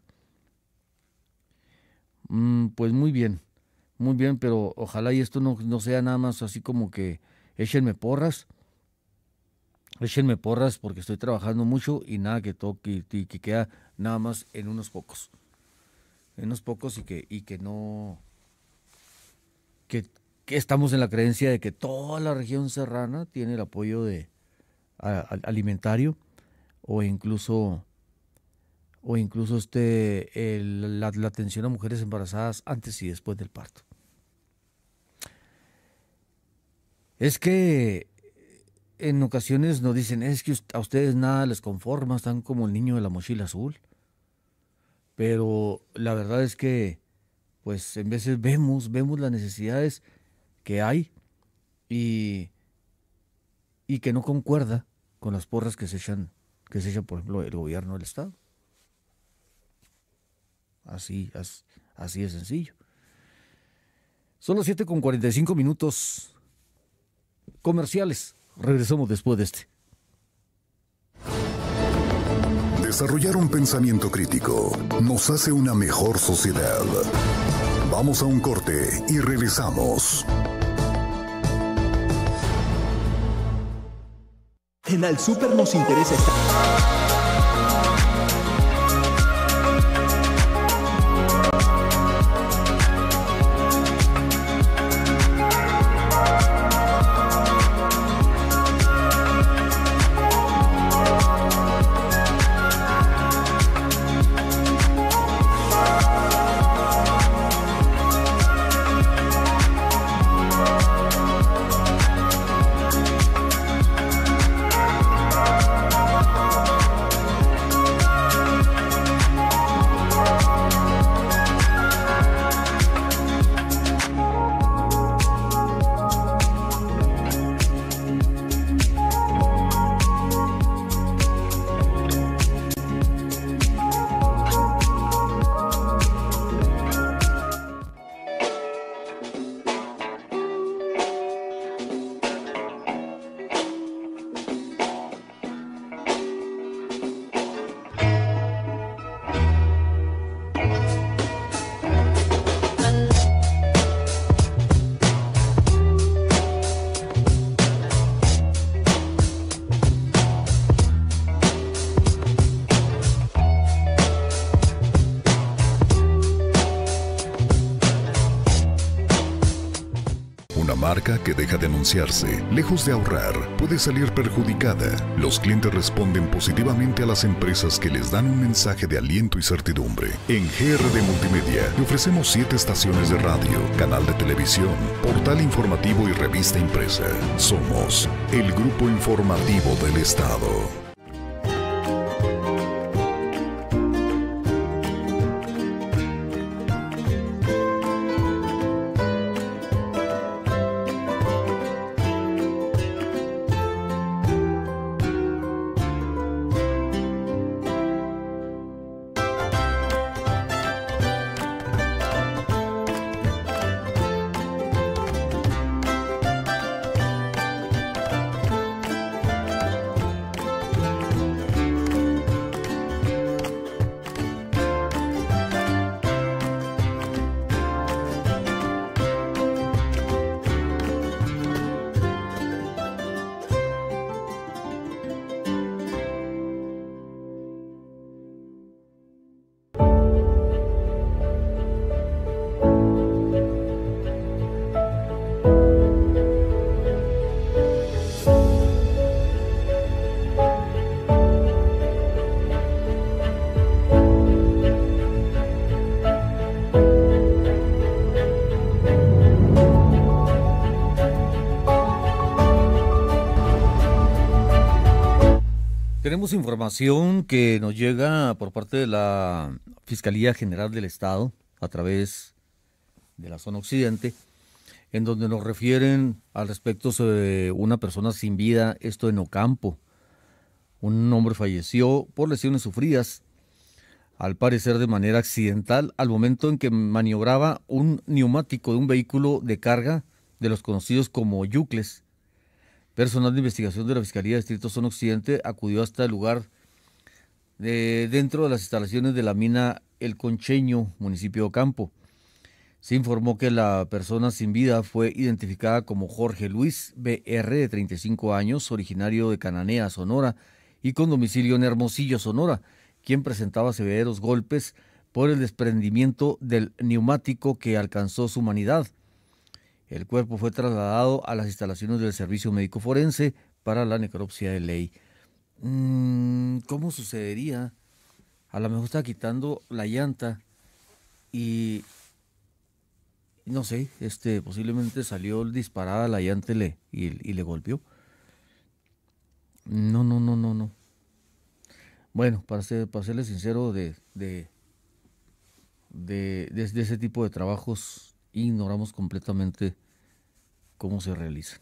Mm, pues muy bien, muy bien, pero ojalá y esto no, no sea nada más así como que échenme porras. Échenme porras porque estoy trabajando mucho y nada que toque y que queda nada más en unos pocos. En unos pocos y que, y que no... Que, que estamos en la creencia de que toda la región serrana tiene el apoyo de, a, a, alimentario o incluso... o incluso este el, la, la atención a mujeres embarazadas antes y después del parto. Es que en ocasiones nos dicen, es que a ustedes nada les conforma, están como el niño de la mochila azul. Pero la verdad es que, pues, en veces vemos, vemos las necesidades que hay y, y que no concuerda con las porras que se echan, que se echan, por ejemplo, el gobierno del Estado. Así, as, así de sencillo. Son las siete con cuarenta y cinco minutos comerciales. Regresamos después de este. Desarrollar un pensamiento crítico nos hace una mejor sociedad. Vamos a un corte y regresamos. En Al Súper nos interesa estar... marca que deja de anunciarse, lejos de ahorrar, puede salir perjudicada. Los clientes responden positivamente a las empresas que les dan un mensaje de aliento y certidumbre. En G R D Multimedia le ofrecemos siete estaciones de radio, canal de televisión, portal informativo y revista impresa. Somos el grupo informativo del Estado. Tenemos información que nos llega por parte de la Fiscalía General del Estado a través de la zona occidente, en donde nos refieren al respecto sobre una persona sin vida, esto en Ocampo. Un hombre falleció por lesiones sufridas al parecer de manera accidental, al momento en que maniobraba un neumático de un vehículo de carga de los conocidos como yucles. Personal de investigación de la Fiscalía de Distrito Zona Occidente acudió hasta el lugar de, dentro de las instalaciones de la mina El Concheño, municipio de Ocampo. Se informó que la persona sin vida fue identificada como Jorge Luis B R, de treinta y cinco años, originario de Cananea, Sonora, y con domicilio en Hermosillo, Sonora, quien presentaba severos golpes por el desprendimiento del neumático que alcanzó su humanidad. El cuerpo fue trasladado a las instalaciones del Servicio Médico Forense para la necropsia de ley. Mm, ¿Cómo sucedería? A lo mejor estaba quitando la llanta y, no sé, este, posiblemente salió disparada la llanta y le, y, y le golpeó. No, no, no, no, no. Bueno, para, ser, para serle sincero, de, de, de, de, de ese tipo de trabajos ignoramos completamente cómo se realizan.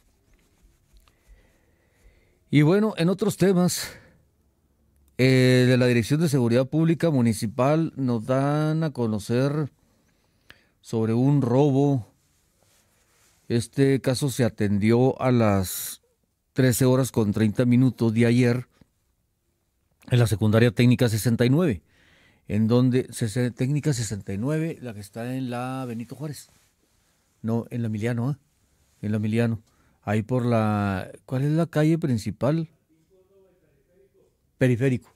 Y bueno, en otros temas, eh, de la Dirección de Seguridad Pública Municipal nos dan a conocer sobre un robo. Este caso se atendió a las trece horas con treinta minutos de ayer en la secundaria técnica sesenta y nueve, en donde, técnica sesenta y nueve, la que está en la Benito Juárez, no, en la Emiliano, ¿eh? en la Emiliano, ahí por la, ¿cuál es la calle principal? Periférico.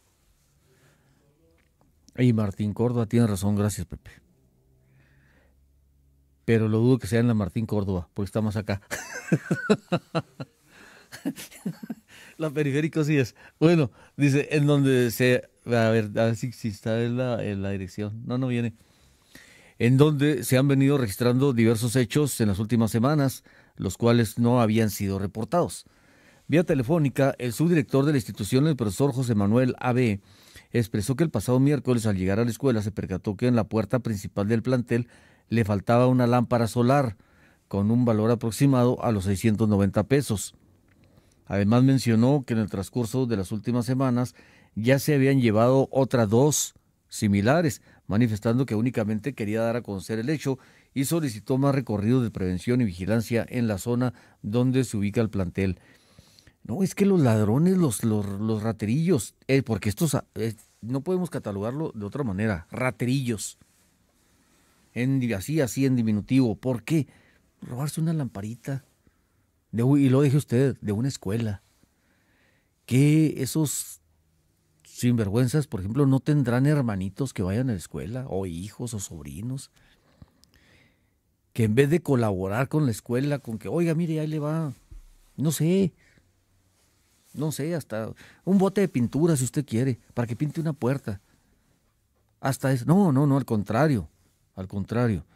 Y Martín Córdoba, tiene razón, gracias Pepe. Pero lo dudo que sea en la Martín Córdoba, porque está más acá. La Periférico sí es. Bueno, dice, en donde se, a ver, a ver si, si está en la, en la dirección. No, no viene. En donde se han venido registrando diversos hechos en las últimas semanas, los cuales no habían sido reportados. Vía telefónica, el subdirector de la institución, el profesor José Manuel A B, expresó que el pasado miércoles, al llegar a la escuela, se percató que en la puerta principal del plantel le faltaba una lámpara solar con un valor aproximado a los seiscientos noventa pesos. Además mencionó que en el transcurso de las últimas semanas ya se habían llevado otras dos similares, manifestando que únicamente quería dar a conocer el hecho y solicitó más recorridos de prevención y vigilancia en la zona donde se ubica el plantel. No, es que los ladrones, los, los, los raterillos, eh, porque estos eh, no podemos catalogarlo de otra manera, raterillos, en, así, así en diminutivo. ¿Por qué? Robarse una lamparita. De, y lo dije usted, de una escuela. Que esos sinvergüenzas, por ejemplo, no tendrán hermanitos que vayan a la escuela, o hijos o sobrinos, que en vez de colaborar con la escuela, con que, oiga, mire, ahí le va, no sé, no sé, hasta un bote de pintura si usted quiere, para que pinte una puerta. Hasta eso. No, no, no, al contrario, al contrario.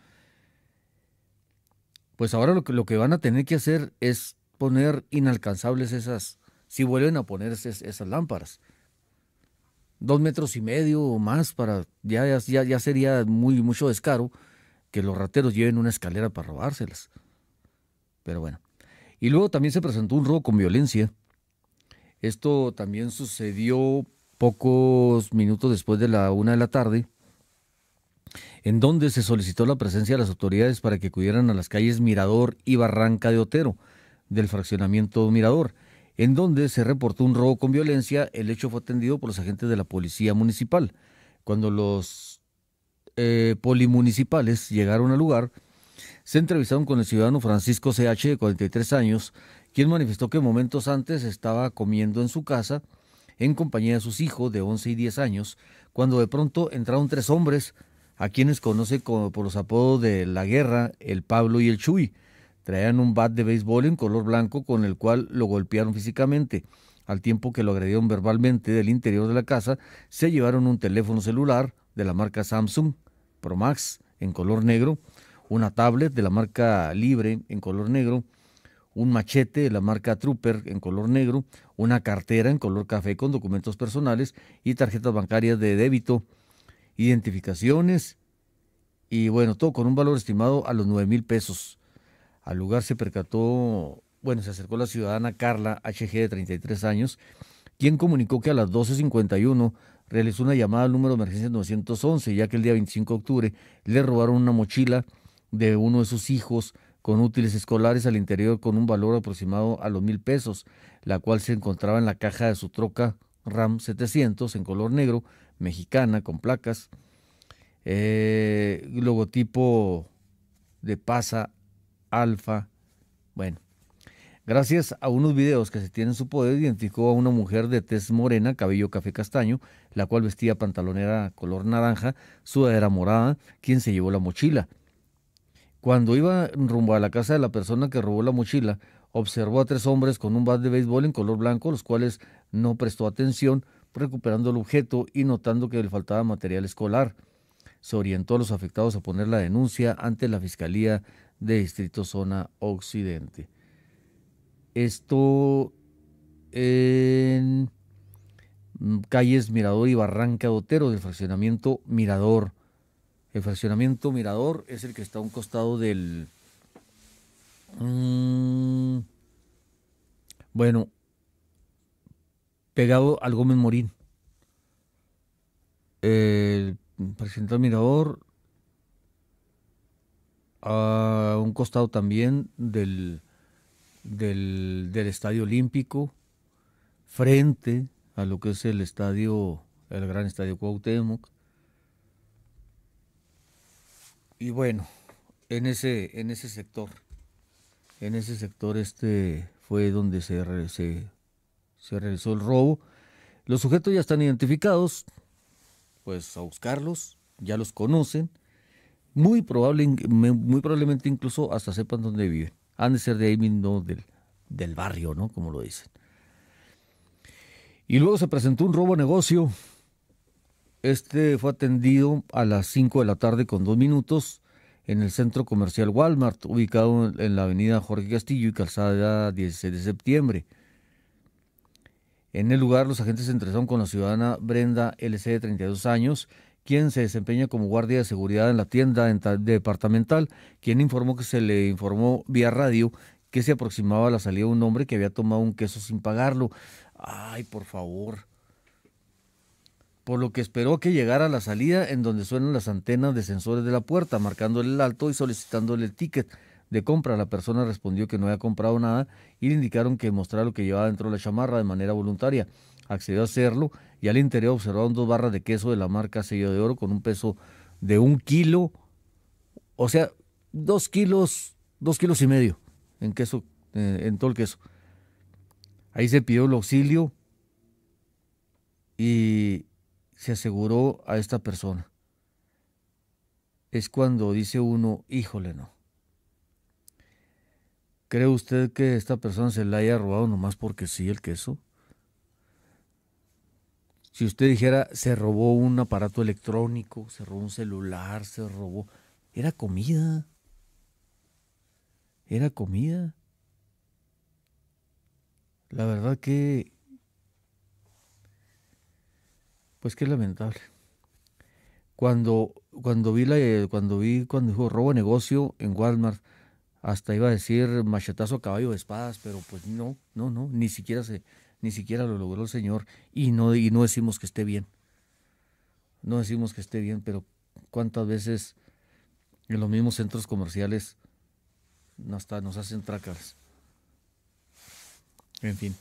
Pues ahora lo que, lo que van a tener que hacer es poner inalcanzables esas, si vuelven a poner esas, esas lámparas. Dos metros y medio o más, para ya, ya, ya sería muy mucho descaro que los rateros lleven una escalera para robárselas. Pero bueno. Y luego también se presentó un robo con violencia. Esto también sucedió pocos minutos después de la una de la tarde, en donde se solicitó la presencia de las autoridades para que acudieran a las calles Mirador y Barranca de Otero, del fraccionamiento Mirador, en donde se reportó un robo con violencia. El hecho fue atendido por los agentes de la policía municipal. Cuando los eh, polimunicipales llegaron al lugar, se entrevistaron con el ciudadano Francisco C H, de cuarenta y tres años, quien manifestó que momentos antes estaba comiendo en su casa, en compañía de sus hijos de once y diez años, cuando de pronto entraron tres hombres, a quienes conoce como, por los apodos de La Guerra, el Pablo y el Chuy. Traían un bat de béisbol en color blanco con el cual lo golpearon físicamente. Al tiempo que lo agredieron verbalmente del interior de la casa, se llevaron un teléfono celular de la marca Samsung Pro Max en color negro, una tablet de la marca Libre en color negro, un machete de la marca Trooper en color negro, una cartera en color café con documentos personales y tarjetas bancarias de débito, identificaciones y bueno, todo con un valor estimado a los nueve mil pesos. Al lugar se percató, bueno, se acercó la ciudadana Carla H G, de treinta y tres años, quien comunicó que a las doce cincuenta y uno realizó una llamada al número de emergencia nueve once, ya que el día veinticinco de octubre le robaron una mochila de uno de sus hijos con útiles escolares al interior con un valor aproximado a los mil pesos, la cual se encontraba en la caja de su troca Ram setecientos en color negro, mexicana, con placas, eh, logotipo de Pasa, Alfa. Bueno, gracias a unos videos que se tienen en su poder, identificó a una mujer de tez morena, cabello café castaño, la cual vestía pantalonera color naranja, sudadera morada, quien se llevó la mochila. Cuando iba rumbo a la casa de la persona que robó la mochila, observó a tres hombres con un bat de béisbol en color blanco, los cuales no prestó atención, recuperando el objeto y notando que le faltaba material escolar. Se orientó a los afectados a poner la denuncia ante la Fiscalía de Distrito Zona Occidente. Esto en calles Mirador y Barranca de Otero, del fraccionamiento Mirador. El fraccionamiento Mirador es el que está a un costado del... Mmm, bueno, pegado al Gómez Morín. El fraccionamiento Mirador, a un costado también del, del, del Estadio Olímpico, frente a lo que es el estadio, el gran estadio Cuauhtémoc. Y bueno, en ese, en ese sector, en ese sector este fue donde se, se, se realizó el robo. Los sujetos ya están identificados, pues a buscarlos, ya los conocen, muy probable, muy probablemente incluso hasta sepan dónde viven. Han de ser de ahí mismo del, del barrio, ¿no? Como lo dicen. Y luego se presentó un robo a negocio. Este fue atendido a las cinco de la tarde con dos minutos en el centro comercial Walmart, ubicado en la avenida Jorge Castillo y calzada dieciséis de septiembre. En el lugar, los agentes se entrevistaron con la ciudadana Brenda L C, de treinta y dos años, quien se desempeña como guardia de seguridad en la tienda departamental, quien informó que se le informó vía radio que se aproximaba a la salida de un hombre que había tomado un queso sin pagarlo. Ay, por favor. Por lo que esperó que llegara a la salida, en donde suenan las antenas de sensores de la puerta, marcándole el alto y solicitándole el ticket de compra. La persona respondió que no había comprado nada y le indicaron que mostrara lo que llevaba dentro de la chamarra de manera voluntaria. Accedió a hacerlo y al interior observaron dos barras de queso de la marca Sello de Oro con un peso de un kilo, o sea, dos kilos, dos kilos y medio en queso, eh, en todo el queso. Ahí se pidió el auxilio y se aseguró a esta persona. Es cuando dice uno, híjole, no. ¿Cree usted que esta persona se la haya robado nomás porque sí el queso? Si usted dijera, se robó un aparato electrónico, se robó un celular, se robó... Era comida. Era comida. La verdad que... Pues qué lamentable. Cuando, cuando vi la, cuando vi, cuando dijo robo negocio en Walmart, hasta iba a decir machetazo a caballo de espadas, pero pues no, no, no, ni siquiera se, ni siquiera lo logró el señor, y no, y no decimos que esté bien. No decimos que esté bien, pero cuántas veces en los mismos centros comerciales hasta nos hacen trácalas. En fin.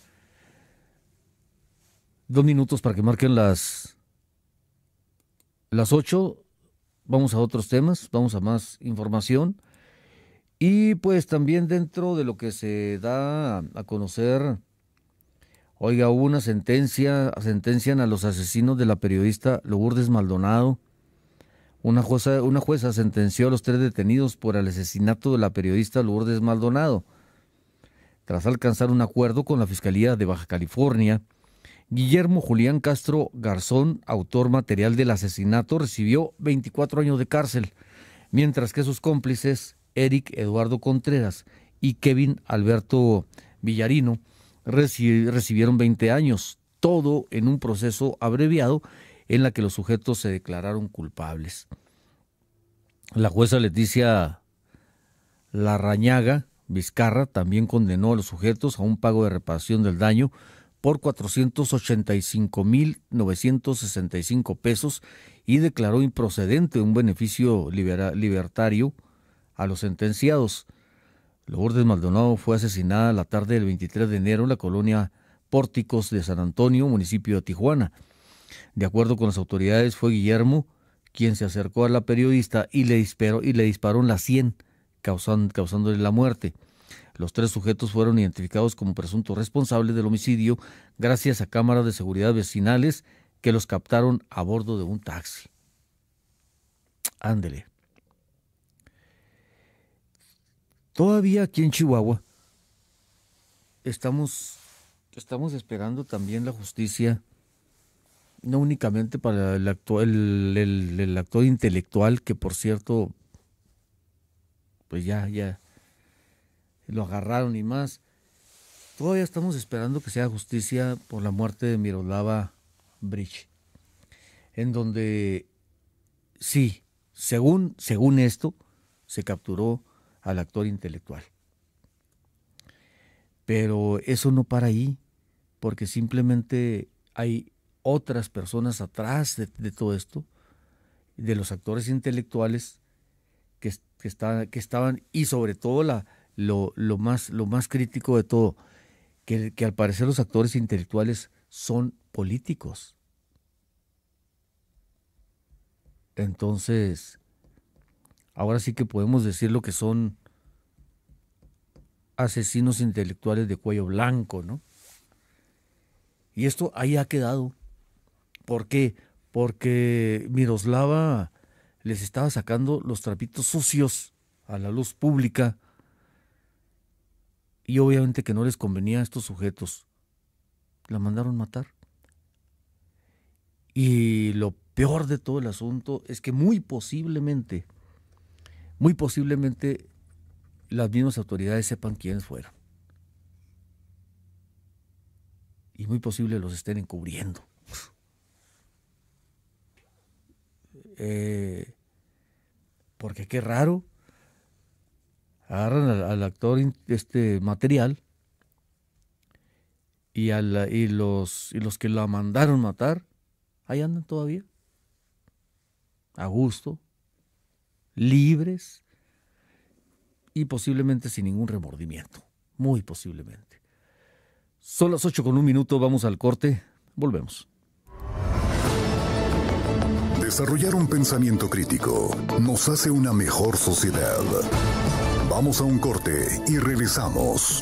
Dos minutos para que marquen las, las ocho. Vamos a otros temas, vamos a más información. Y pues también dentro de lo que se da a conocer, oiga, hubo una sentencia, sentencian a los asesinos de la periodista Lourdes Maldonado. Una jueza, una jueza sentenció a los tres detenidos por el asesinato de la periodista Lourdes Maldonado. Tras alcanzar un acuerdo con la Fiscalía de Baja California, Guillermo Julián Castro Garzón, autor material del asesinato, recibió veinticuatro años de cárcel, mientras que sus cómplices, Eric Eduardo Contreras y Kevin Alberto Villarino, reci- recibieron veinte años, todo en un proceso abreviado en la que los sujetos se declararon culpables. La jueza Leticia Larrañaga Vizcarra también condenó a los sujetos a un pago de reparación del daño por cuatrocientos ochenta y cinco mil novecientos sesenta y cinco pesos y declaró improcedente un beneficio libera, libertario a los sentenciados. Lourdes Maldonado fue asesinada la tarde del veintitrés de enero en la colonia Pórticos de San Antonio, municipio de Tijuana. De acuerdo con las autoridades, fue Guillermo quien se acercó a la periodista y le disparó, y le disparó en la sien, causando, causándole la muerte. Los tres sujetos fueron identificados como presuntos responsables del homicidio gracias a cámaras de seguridad vecinales que los captaron a bordo de un taxi. Ándele. Todavía aquí en Chihuahua estamos, estamos esperando también la justicia, no únicamente para el actor, el, el, el actor intelectual, que por cierto, pues ya, ya lo agarraron y más. Todavía estamos esperando que sea justicia por la muerte de Miroslava Bridge, en donde sí, según, según esto, se capturó al actor intelectual. Pero eso no para ahí, porque simplemente hay otras personas atrás de, de todo esto, de los actores intelectuales que, que, está, que estaban, y sobre todo la, lo, lo, más, lo más crítico de todo, que, que al parecer los actores intelectuales son políticos. Entonces, ahora sí que podemos decir lo que son asesinos intelectuales de cuello blanco, ¿no? Y esto ahí ha quedado. ¿Por qué? Porque Miroslava les estaba sacando los trapitos sucios a la luz pública y obviamente que no les convenía a estos sujetos. La mandaron matar. Y lo peor de todo el asunto es que muy posiblemente, muy posiblemente las mismas autoridades sepan quiénes fueron. Y muy posible los estén encubriendo. Eh, porque qué raro, agarran al, al actor este material y, a la, y, los, y los que la mandaron matar, ahí andan todavía, a gusto, libres y posiblemente sin ningún remordimiento, muy posiblemente. Son las ocho con un minuto, vamos al corte, volvemos. Desarrollar un pensamiento crítico nos hace una mejor sociedad. Vamos a un corte y regresamos.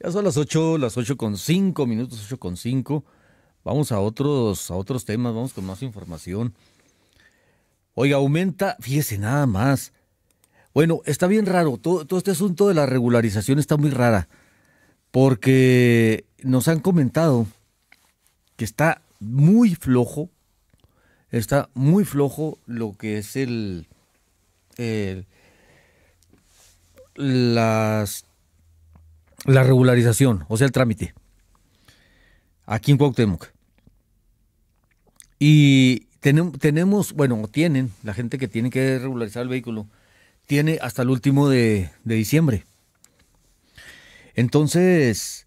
Ya son las ocho, las ocho con cinco minutos, ocho con cinco. Vamos a otros, a otros temas, vamos con más información. Oiga, aumenta, fíjese nada más. Bueno, está bien raro, todo, todo este asunto de la regularización está muy rara, porque nos han comentado que está muy flojo, está muy flojo lo que es el, el las, la regularización, o sea, el trámite, aquí en Cuauhtémoc. Y tenemos, tenemos, bueno, tienen, la gente que tiene que regularizar el vehículo, tiene hasta el último de, de diciembre. Entonces,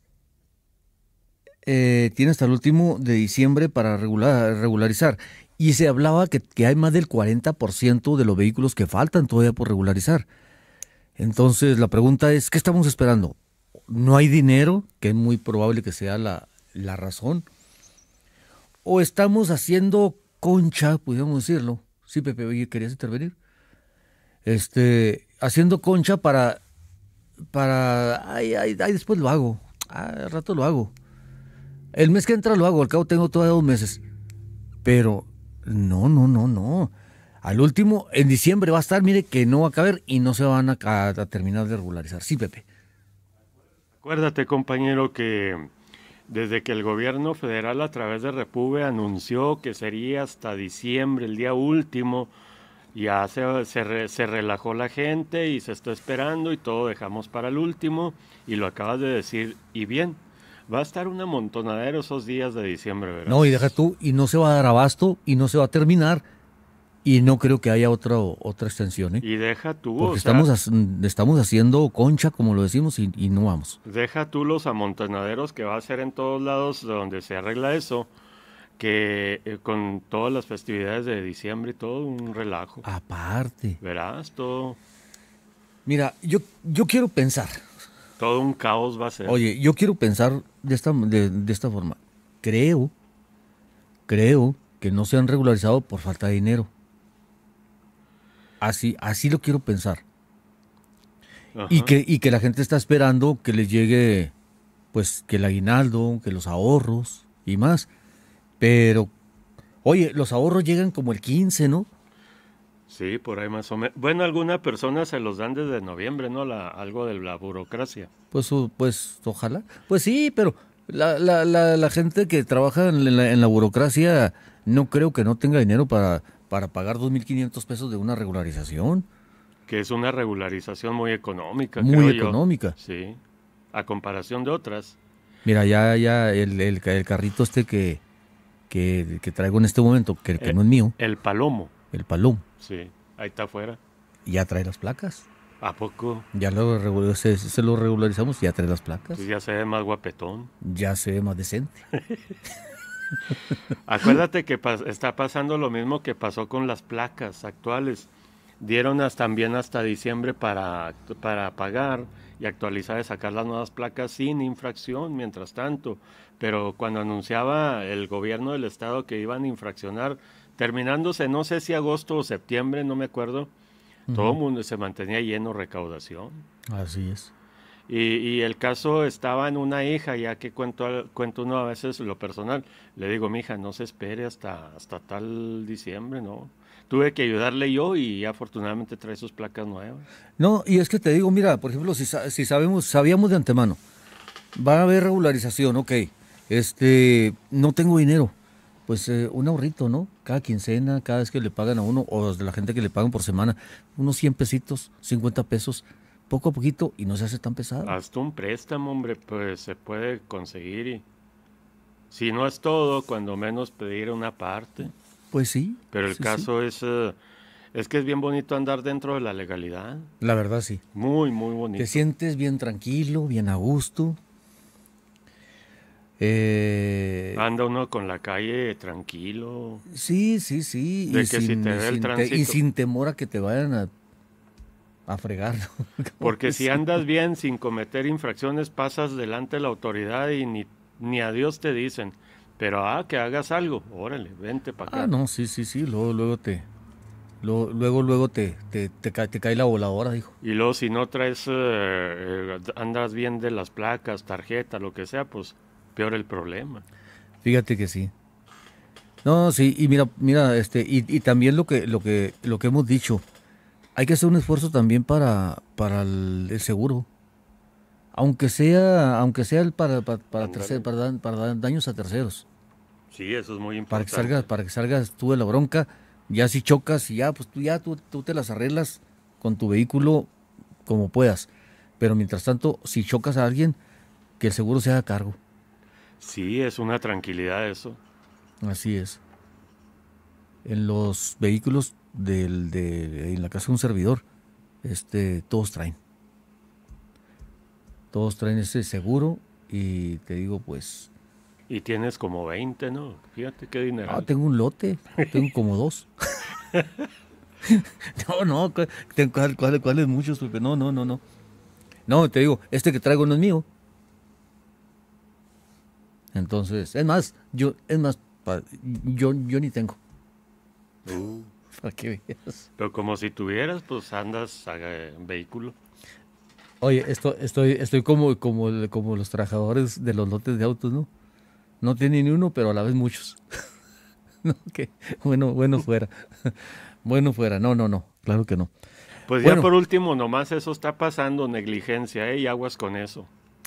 eh, tiene hasta el último de diciembre para regular, regularizar. Y se hablaba que, que hay más del cuarenta por ciento de los vehículos que faltan todavía por regularizar. Entonces, la pregunta es, ¿qué estamos esperando? ¿No hay dinero? Que es muy probable que sea la, la razón. ¿O estamos haciendo concha, pudiéramos decirlo? Sí, Pepe, oye, ¿querías intervenir? Este, haciendo concha para, para, ay, ay, ay, después lo hago, al rato lo hago. El mes que entra lo hago, al cabo tengo todavía dos meses. Pero, no, no, no, no. Al último, en diciembre va a estar, mire, que no va a caber y no se van a, a, a terminar de regularizar. Sí, Pepe. Acuérdate, compañero, que desde que el gobierno federal a través de Repube anunció que sería hasta diciembre, el día último, ya se, se, re, se relajó la gente y se está esperando y todo dejamos para el último, y lo acabas de decir, y bien, va a estar un amontonadero esos días de diciembre, ¿verdad? No, y deja tú, y no se va a dar abasto, y no se va a terminar, y no creo que haya otra, otra extensión, ¿eh? Y deja tú, Porque o estamos, sea, estamos haciendo concha, como lo decimos, y, y no vamos. Deja tú los amontonaderos que va a ser en todos lados donde se arregla eso, que eh, con todas las festividades de diciembre y todo, un relajo. Aparte. Verás, todo. Mira, yo, yo quiero pensar. Todo un caos va a ser. Oye, yo quiero pensar de esta, de, de esta forma. Creo, creo que no se han regularizado por falta de dinero. Así, así lo quiero pensar. Y que, y que la gente está esperando que les llegue, pues, que el aguinaldo, que los ahorros y más. Pero, oye, los ahorros llegan como el quince, ¿no? Sí, por ahí más o menos. Bueno, algunas personas se los dan desde noviembre, ¿no? La, algo de la burocracia. Pues, pues, ojalá. Pues sí, pero la, la, la, la gente que trabaja en la, en la burocracia no creo que no tenga dinero para, para pagar dos mil quinientos pesos de una regularización. Que es una regularización muy económica, Muy creo económica. Yo. Sí, a comparación de otras. Mira, ya, ya el, el, el carrito este que... Que, que traigo en este momento, que, que el, no es mío. El Palomo. El Palomo. Sí, ahí está afuera. Ya trae las placas. ¿A poco? Ya lo, se, se lo regularizamos, ya trae las placas. Pues ya se ve más guapetón. Ya se ve más decente. Acuérdate que pas, está pasando lo mismo que pasó con las placas actuales. Dieron hasta, también hasta diciembre para, para pagar y actualizar y sacar las nuevas placas sin infracción, mientras tanto. Pero cuando anunciaba el gobierno del estado que iban a infraccionar, terminándose, no sé si agosto o septiembre, no me acuerdo, uh-huh. Todo el mundo se mantenía lleno recaudación. Así es. Y, y el caso estaba en una hija, ya que cuento, cuento uno a veces lo personal. Le digo, mija, no se espere hasta, hasta tal diciembre, ¿no? Tuve que ayudarle yo y afortunadamente trae sus placas nuevas. No, y es que te digo, mira, por ejemplo, si, si sabemos, sabíamos de antemano, va a haber regularización, ok, este, no tengo dinero, pues eh, un ahorrito, ¿no? Cada quincena, cada vez que le pagan a uno, o de la gente que le pagan por semana, unos cien pesitos, cincuenta pesos, poco a poquito, y no se hace tan pesado. Hasta un préstamo, hombre, pues se puede conseguir y si no es todo, cuando menos pedir una parte. Pues sí. Pero el sí, caso sí. es, uh, es que es bien bonito andar dentro de la legalidad. La verdad, sí. Muy, muy bonito. Te sientes bien tranquilo, bien a gusto. Eh... Anda uno con la calle tranquilo. Sí, sí, sí. De y que sin, si te ve el sin tránsito. Te, y sin temor a que te vayan a, a fregar. Porque si andas bien sin cometer infracciones, pasas delante de la autoridad y ni, ni a Dios te dicen. Pero, ah, que hagas algo, órale, vente para acá. Ah, no, sí, sí, sí, luego, luego te, Luego, luego, luego te, te, te, cae, te cae la voladora, dijo. Y luego si no traes, eh, eh, andas bien de las placas, tarjeta, lo que sea, pues peor el problema. Fíjate que sí. No, sí, y mira, mira, este, y, y también lo que, lo que, lo que hemos dicho, hay que hacer un esfuerzo también para, para el, el seguro. Aunque sea, aunque sea el para, para, para, tercer, para, dan- para dan- daños a terceros. Sí, eso es muy Para que importante. salgas, para que salgas tú de la bronca, ya si chocas y ya, pues tú ya tú, tú te las arreglas con tu vehículo como puedas. Pero mientras tanto, si chocas a alguien, que el seguro se haga cargo. Sí, es una tranquilidad eso. Así es. En los vehículos del, de, en la casa de un servidor, este, todos traen. Todos traen ese seguro y te digo, pues, Y tienes como veinte, ¿no? Fíjate qué dinero. ah, tengo un lote, tengo como dos. No, no, cu- tengo- ¿cuál- cuál- ¿cuáles muchos, Pepe? No, no, no, no. No, te digo, este que traigo no es mío. Entonces, es más, yo, es más, pa- yo, yo ni tengo. Uh, Para que veas. pero como si tuvieras, pues andas eh, en vehículo. Oye, esto, estoy, estoy como, como, el- como los trabajadores de los lotes de autos, ¿no? No tiene ni uno, pero a la vez muchos. No, que, bueno, bueno fuera. Bueno fuera. No, no, no. Claro que no. Pues Bueno. ya por último, nomás eso está pasando, negligencia, ¿eh? Y aguas con eso.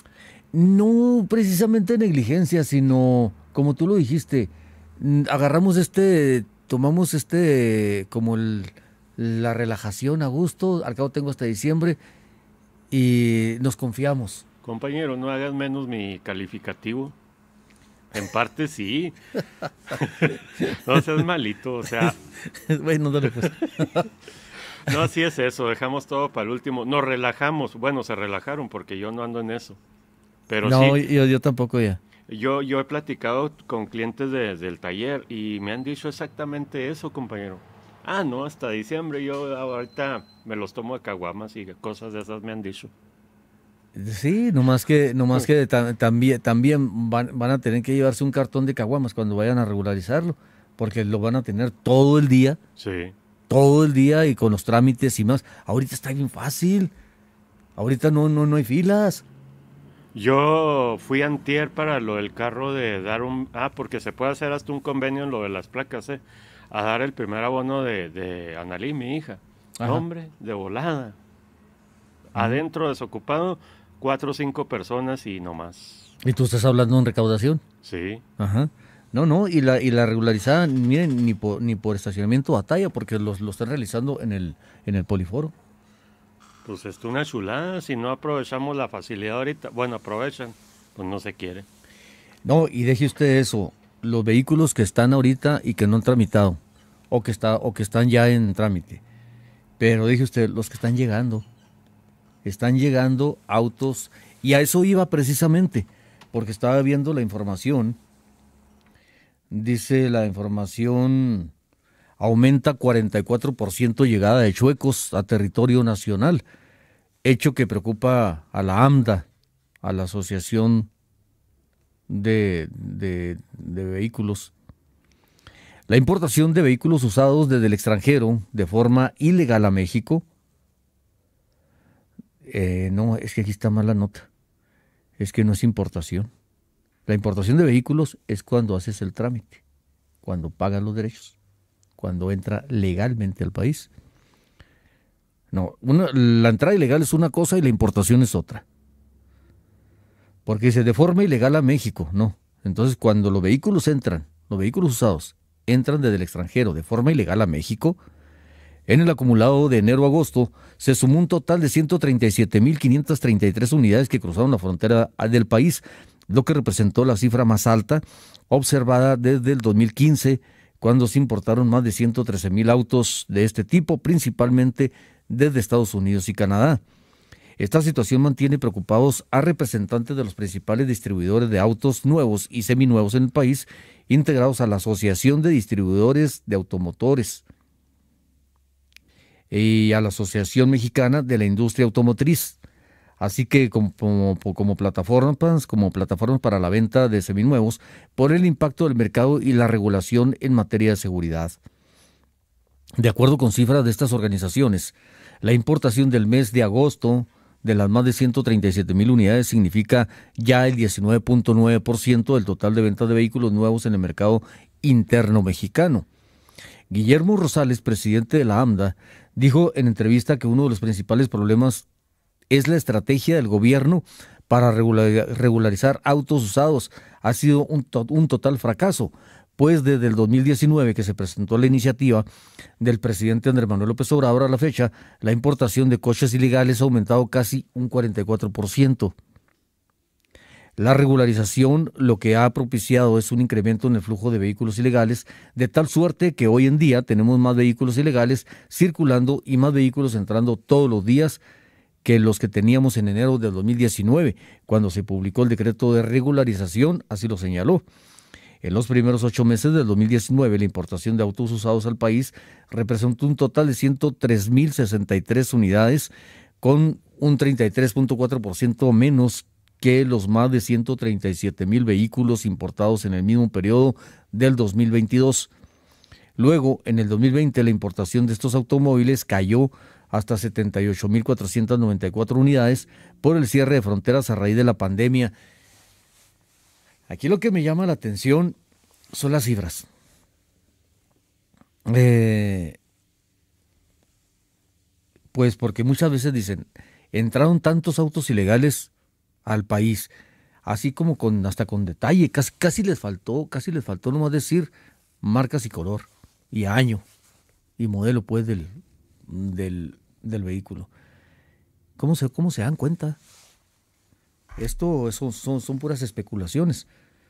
No precisamente negligencia, sino, como tú lo dijiste, mm, agarramos este, tomamos este, como el, la relajación a gusto, al cabo tengo hasta diciembre, y nos confiamos. Compañero, no hagas menos mi calificativo. En parte sí. No seas malito, o sea, Bueno, dale pues. no, así es eso, dejamos todo para el último. Nos relajamos, bueno, se relajaron porque yo no ando en eso. Pero No, sí, yo, yo tampoco ya. yo, yo he platicado con clientes de- del taller y me han dicho exactamente eso, compañero. Ah, no, hasta diciembre yo ahorita me los tomo de caguamas y cosas de esas me han dicho. Sí, nomás que, nomás que ta- también, también van, van a tener que llevarse un cartón de caguamas cuando vayan a regularizarlo, porque lo van a tener todo el día, Sí. todo el día y con los trámites y más. Ahorita está bien fácil. Ahorita no, no, no hay filas. Yo fui antier para lo del carro de dar un... Ah, porque se puede hacer hasta un convenio en lo de las placas, ¿eh? A dar el primer abono de, de Analí, mi hija. Ajá. Hombre, de volada. Adentro desocupado, cuatro o cinco personas y no más. Y tú estás hablando en recaudación. Sí. Ajá. No, no, y la, y la regularizada, miren, ni por, ni por estacionamiento batalla, porque los, lo están realizando en el, en el poliforo. Pues es una chulada. Si no aprovechamos la facilidad ahorita, bueno, aprovechan, pues no se quiere. No, y deje usted eso, los vehículos que están ahorita y que no han tramitado, o que, está, o que están ya en trámite. Pero deje usted, los que están llegando, están llegando autos, y a eso iba precisamente, porque estaba viendo la información. Dice la información, aumenta cuarenta y cuatro por ciento llegada de chuecos a territorio nacional, hecho que preocupa a la AMDA, a la Asociación de, de, de Vehículos. La importación de vehículos usados desde el extranjero de forma ilegal a México. Eh, no, es que aquí está mal la nota. Es que no es importación. La importación de vehículos es cuando haces el trámite, cuando pagas los derechos, cuando entra legalmente al país. No, una, la entrada ilegal es una cosa y la importación es otra. Porque dice de forma ilegal a México, no. Entonces, cuando los vehículos entran, los vehículos usados, entran desde el extranjero de forma ilegal a México, en el acumulado de enero a agosto se sumó un total de ciento treinta y siete mil quinientas treinta y tres unidades que cruzaron la frontera del país, lo que representó la cifra más alta observada desde el dos mil quince, cuando se importaron más de ciento trece mil autos de este tipo, principalmente desde Estados Unidos y Canadá. Esta situación mantiene preocupados a representantes de los principales distribuidores de autos nuevos y seminuevos en el país, integrados a la Asociación de Distribuidores de Automotores y a la Asociación Mexicana de la Industria Automotriz. Así que como, como, como, plataformas, como plataformas para la venta de seminuevos, por el impacto del mercado y la regulación en materia de seguridad. De acuerdo con cifras de estas organizaciones, la importación del mes de agosto de las más de ciento treinta y siete mil unidades significa ya el diecinueve punto nueve por ciento del total de ventas de vehículos nuevos en el mercado interno mexicano. Guillermo Rosales, presidente de la AMDA, dijo en entrevista que uno de los principales problemas es la estrategia del gobierno para regularizar autos usados. Ha sido un, to- un total fracaso, pues desde el dos mil diecinueve que se presentó la iniciativa del presidente Andrés Manuel López Obrador a la fecha, la importación de coches ilegales ha aumentado casi un cuarenta y cuatro por ciento. La regularización lo que ha propiciado es un incremento en el flujo de vehículos ilegales, de tal suerte que hoy en día tenemos más vehículos ilegales circulando y más vehículos entrando todos los días que los que teníamos en enero del dos mil diecinueve, cuando se publicó el decreto de regularización, así lo señaló. En los primeros ocho meses del dos mil diecinueve, la importación de autos usados al país representó un total de ciento tres mil sesenta y tres unidades, con un treinta y tres punto cuatro por ciento menos que los más de ciento treinta y siete mil vehículos importados en el mismo periodo del dos mil veintidós. Luego, en el dos mil veinte, la importación de estos automóviles cayó hasta setenta y ocho mil cuatrocientas noventa y cuatro unidades por el cierre de fronteras a raíz de la pandemia. Aquí lo que me llama la atención son las cifras. Eh, pues porque muchas veces dicen, entraron tantos autos ilegales al país, así como con hasta con detalle, casi, casi les faltó, casi les faltó nomás decir marcas y color, y año, y modelo pues del, del, del vehículo. ¿Cómo se, cómo se dan cuenta? Esto son, son, son puras especulaciones.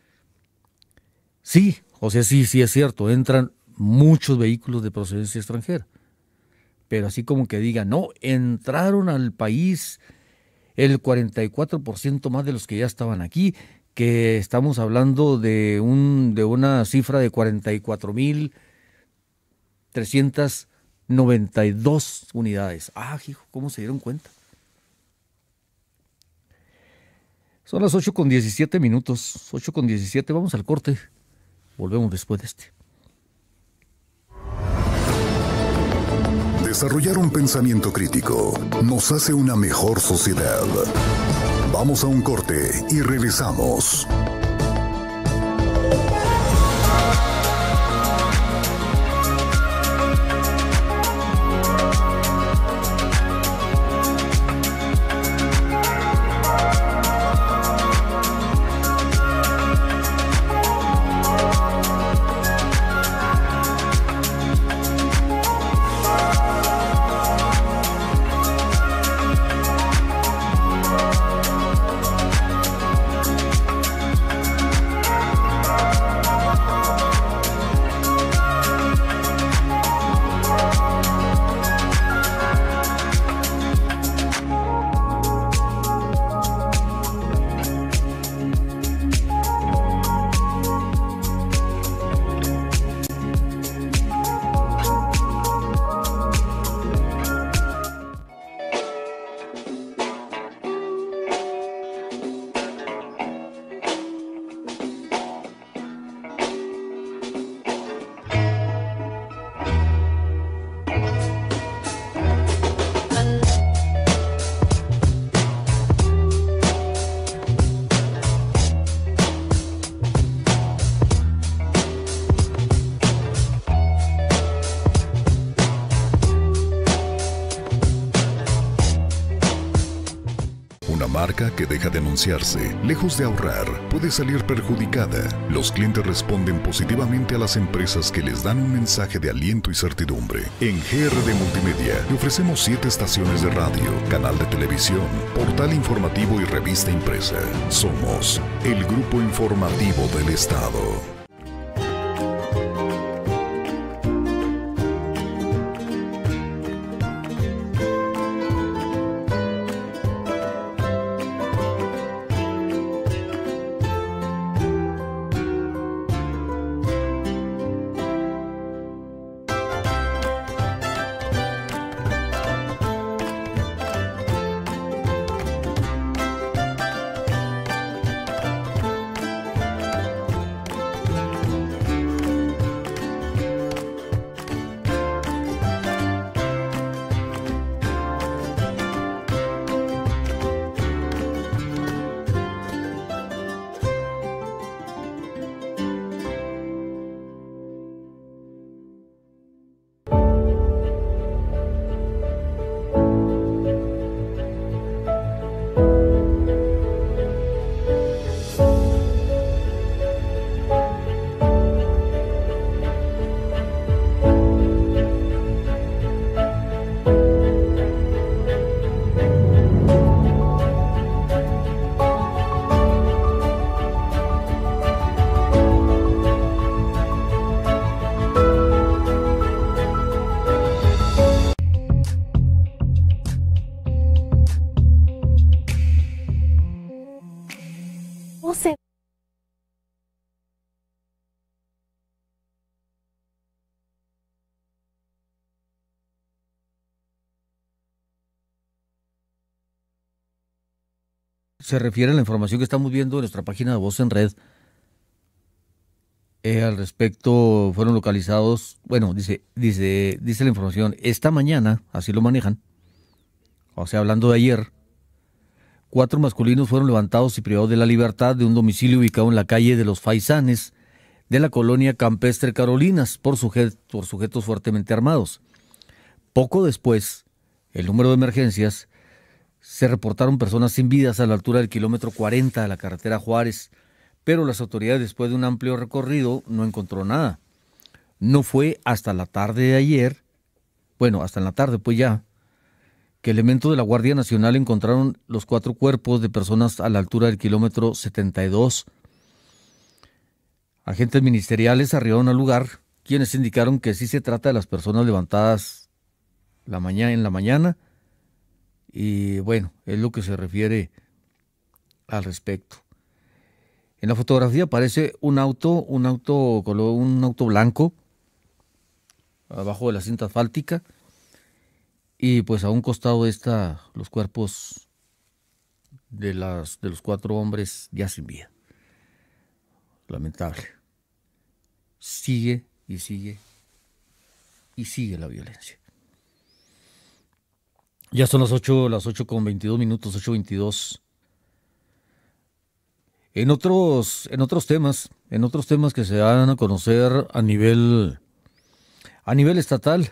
Sí, o sea, sí, sí es cierto, entran muchos vehículos de procedencia extranjera, pero así como que digan, no, entraron al país el cuarenta y cuatro por ciento más de los que ya estaban aquí, que estamos hablando de, un, de una cifra de cuarenta y cuatro mil trescientas noventa y dos unidades. Ah, hijo, ¿cómo se dieron cuenta? Son las ocho con diecisiete minutos, ocho con diecisiete, vamos al corte, volvemos después de este. Desarrollar un pensamiento crítico nos hace una mejor sociedad. Vamos a un corte y regresamos. Marca que deja de anunciarse, lejos de ahorrar, puede salir perjudicada. Los clientes responden positivamente a las empresas que les dan un mensaje de aliento y certidumbre. En G R D Multimedia le ofrecemos siete estaciones de radio, canal de televisión, portal informativo y revista impresa. Somos el grupo informativo del Estado. se refiere a la información que estamos viendo en nuestra página de Voz en Red. Eh, al respecto, fueron localizados, bueno, dice, dice, dice la información, esta mañana, así lo manejan, o sea, hablando de ayer, cuatro masculinos fueron levantados y privados de la libertad de un domicilio ubicado en la calle de los Faisanes de la colonia Campestre Carolinas por, sujet, por sujetos fuertemente armados. Poco después, el número de emergencias, se reportaron personas sin vidas a la altura del kilómetro cuarenta de la carretera Juárez, pero las autoridades, después de un amplio recorrido, no encontró nada. No fue hasta la tarde de ayer, bueno, hasta en la tarde pues ya, que elementos de la Guardia Nacional encontraron los cuatro cuerpos de personas a la altura del kilómetro setenta y dos. Agentes ministeriales arribaron al lugar, quienes indicaron que sí se trata de las personas levantadas la mañana, en la mañana, y bueno, es lo que se refiere al respecto. En la fotografía aparece un auto, un auto, un auto blanco, abajo de la cinta asfáltica, y pues a un costado está los cuerpos de, las, de los cuatro hombres ya sin vida. Lamentable. Sigue y sigue y sigue la violencia. Ya son las ocho, las ocho con veintidós minutos, ocho veintidós. En otros, en otros temas, en otros temas que se dan a conocer a nivel, a nivel estatal.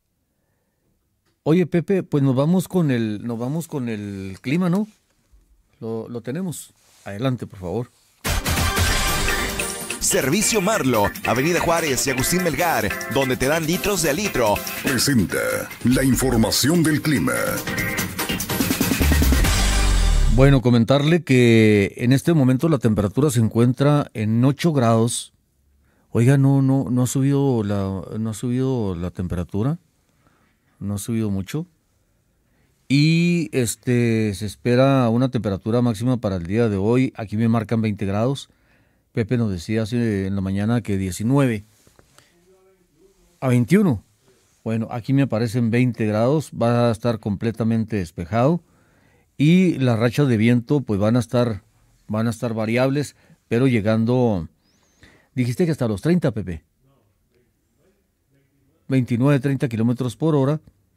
Oye, Pepe, pues nos vamos con el, nos vamos con el clima, ¿no? Lo, lo tenemos. Adelante, por favor. Servicio Marlo, Avenida Juárez y Agustín Melgar, donde te dan litros de a litro. Presenta la información del clima. Bueno, comentarle que en este momento la temperatura se encuentra en ocho grados. Oiga, no, no, no ha subido la, no ha subido la temperatura, no ha subido mucho. Y este se espera una temperatura máxima para el día de hoy. Aquí me marcan veinte grados. Pepe nos decía hace en la mañana que diecinueve. A veintiuno. Bueno, aquí me aparecen veinte grados. Va a estar completamente despejado. Y las rachas de viento pues van a estar, van a estar variables, pero llegando, dijiste que hasta los treinta, Pepe. veintinueve, treinta kilómetros por hora.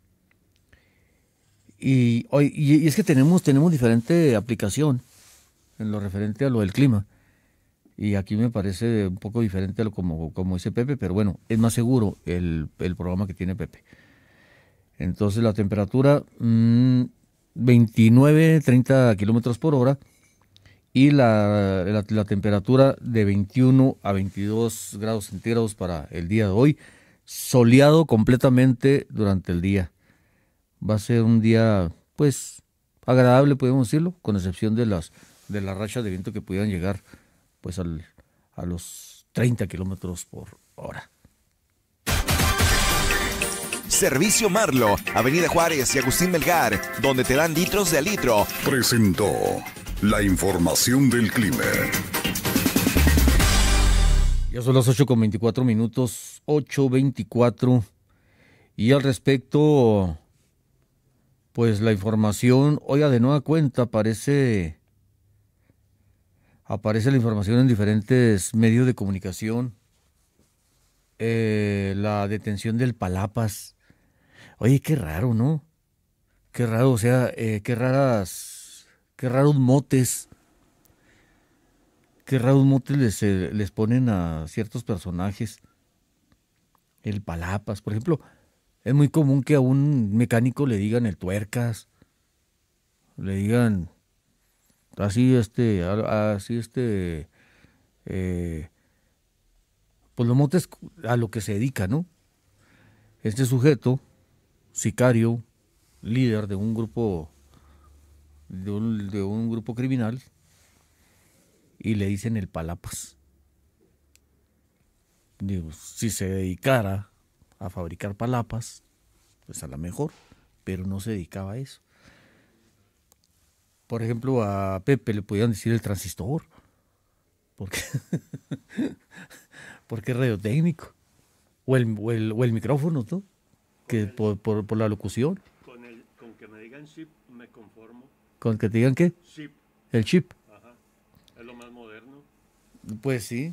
Y, y, y es que tenemos, tenemos diferente aplicación en lo referente a lo del clima. Y aquí me parece un poco diferente a lo como, como dice Pepe, pero bueno, es más seguro el, el programa que tiene Pepe. Entonces la temperatura... Mmm, veintinueve, treinta kilómetros por hora y la, la, la temperatura de veintiuno a veintidós grados centígrados para el día de hoy, soleado completamente durante el día. Va a ser un día, pues, agradable, podemos decirlo, con excepción de las, de las rachas de viento que pudieran llegar, pues, al, a los treinta kilómetros por hora. Servicio Marlo, Avenida Juárez y Agustín Melgar, donde te dan litros de a litro. Presentó la información del clima. Ya son las ocho con veinticuatro minutos, ocho veinticuatro. Y al respecto, pues la información, oiga, de nueva cuenta, aparece, aparece la información en diferentes medios de comunicación. Eh, la detención del Palapas. Oye, qué raro, ¿no? Qué raro, o sea, eh, qué raras, qué raros motes, qué raros motes les, eh, les ponen a ciertos personajes. El Palapas, por ejemplo, es muy común que a un mecánico le digan el Tuercas, le digan así, este, así, este, eh, pues los motes a lo que se dedica, ¿no? Este sujeto, sicario, líder de un grupo de un, de un grupo criminal, y le dicen el Palapas. Digo, si se dedicara a fabricar palapas, pues a lo mejor, pero no se dedicaba a eso. Por ejemplo, a Pepe le podían decir el transistor, porque, porque es radiotécnico, o el, o el, o el micrófono, ¿no? Que por, por, por la locución. Con, el, con que me digan chip me conformo. ¿Con que te digan qué? Chip. el chip. Ajá. Es lo más moderno. Pues sí.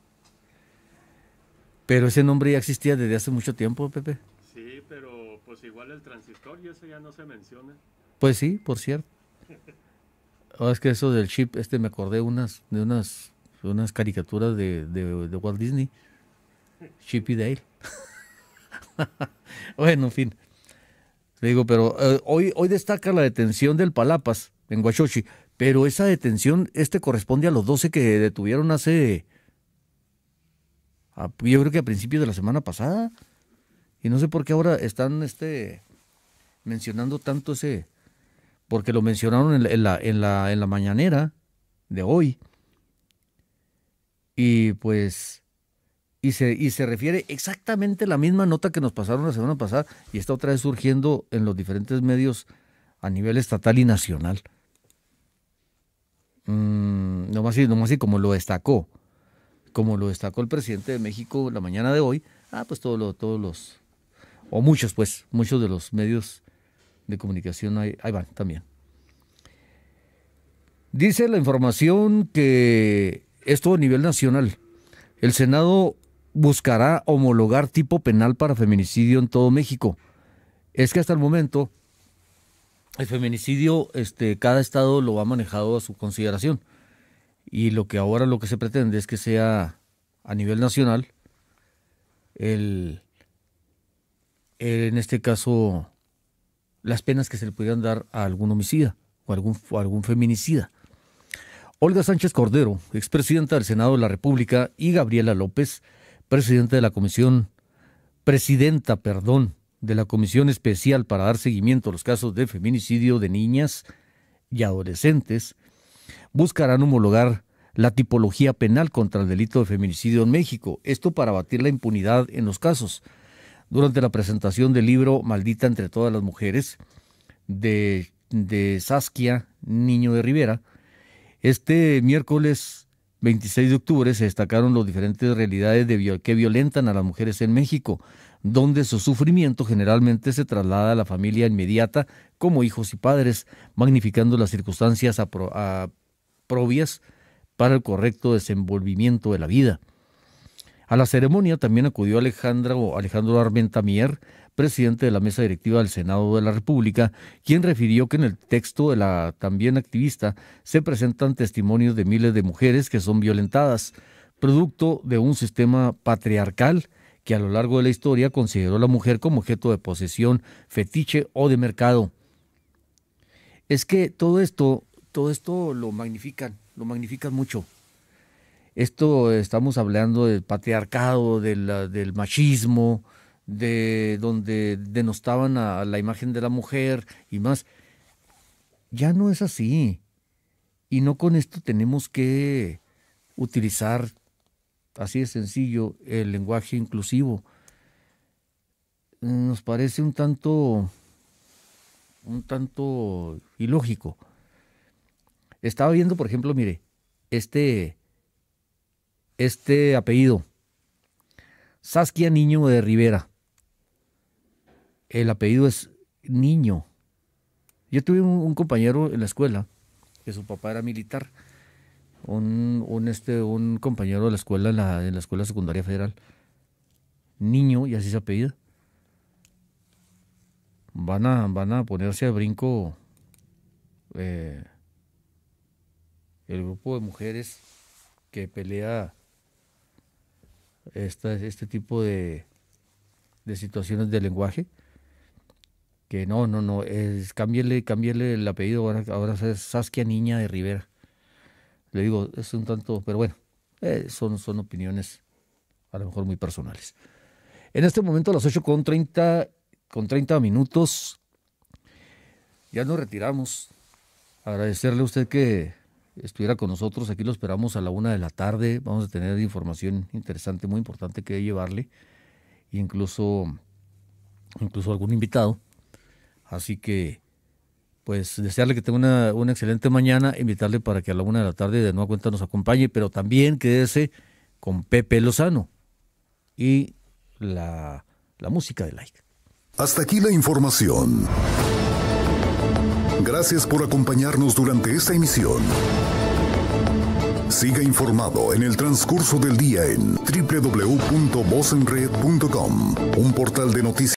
Pero ese nombre ya existía desde hace mucho tiempo, Pepe. Sí, pero pues igual el transistor y eso ya no se menciona. Pues sí, por cierto. Oh, es que eso del chip, este me acordé unas, de unas, unas caricaturas de, de, de Walt Disney. Chip y Dale. Bueno, en fin. Le digo, pero eh, hoy, hoy destaca la detención del Palapas en Huachochi, pero esa detención este corresponde a los doce que detuvieron hace, a, yo creo que a principios de la semana pasada, y no sé por qué ahora están este mencionando tanto ese, porque lo mencionaron en la, en la, en la, en la mañanera de hoy, y pues Y se, y se refiere exactamente a la misma nota que nos pasaron la semana pasada y está otra vez surgiendo en los diferentes medios a nivel estatal y nacional. Mm, nomás así, nomás así como lo destacó, como lo destacó el presidente de México la mañana de hoy, ah, pues todos lo, todos los, o muchos pues, muchos de los medios de comunicación ahí, ahí van también. Dice la información que esto a nivel nacional, el Senado buscará homologar tipo penal para feminicidio en todo México. Es que hasta el momento el feminicidio, este, cada estado lo ha manejado a su consideración. Y lo que ahora lo que se pretende es que sea a nivel nacional el, el en este caso las penas que se le pudieran dar a algún homicida o algún, o algún feminicida. Olga Sánchez Cordero, expresidenta del Senado de la República, y Gabriela López, presidenta de la Comisión, presidenta, perdón, de la Comisión Especial para dar seguimiento a los casos de feminicidio de niñas y adolescentes, buscarán homologar la tipología penal contra el delito de feminicidio en México, esto para abatir la impunidad en los casos. Durante la presentación del libro Maldita entre todas las mujeres, de, de Saskia Niño de Rivera, este miércoles veintiséis de octubre se destacaron las diferentes realidades de, que violentan a las mujeres en México, donde su sufrimiento generalmente se traslada a la familia inmediata como hijos y padres, magnificando las circunstancias apro, apropiadas para el correcto desenvolvimiento de la vida. A la ceremonia también acudió Alejandro, Alejandro Armenta Mier, presidente de la mesa directiva del Senado de la República, quien refirió que en el texto de la también activista se presentan testimonios de miles de mujeres que son violentadas, producto de un sistema patriarcal que a lo largo de la historia consideró a la mujer como objeto de posesión, fetiche o de mercado. Es que todo esto, todo esto lo magnifican, lo magnifican mucho. Esto estamos hablando del patriarcado, del, del machismo, de donde denostaban a la imagen de la mujer y más. Ya no es así. Y no con esto tenemos que utilizar, así de sencillo, el lenguaje inclusivo. Nos parece un tanto, un tanto ilógico. Estaba viendo, por ejemplo, mire, este, este apellido, Saskia Niño de Rivera. El apellido es Niño. Yo tuve un, un compañero en la escuela, que su papá era militar, un, un, este, un compañero de la escuela, en la, en la escuela secundaria federal, Niño, y así se apellida. Van a, van a ponerse a brinco eh, el grupo de mujeres que pelea esta, este tipo de, de situaciones de lenguaje. Que no, no, no, es cámbiale, cámbiale el apellido, ahora, ahora es Saskia Niña de Rivera. Le digo, es un tanto, pero bueno, eh, son, son opiniones a lo mejor muy personales. En este momento a las ocho con treinta, con treinta minutos, ya nos retiramos. Agradecerle a usted que estuviera con nosotros, aquí lo esperamos a la una de la tarde, vamos a tener información interesante, muy importante que llevarle, incluso, incluso algún invitado. Así que, pues, desearle que tenga una, una excelente mañana, invitarle para que a la una de la tarde de nueva cuenta nos acompañe, pero también quédese con Pepe Lozano y la, la música de Like. Hasta aquí la información. Gracias por acompañarnos durante esta emisión. Siga informado en el transcurso del día en doble u doble u doble u punto voz en red punto com, un portal de noticias.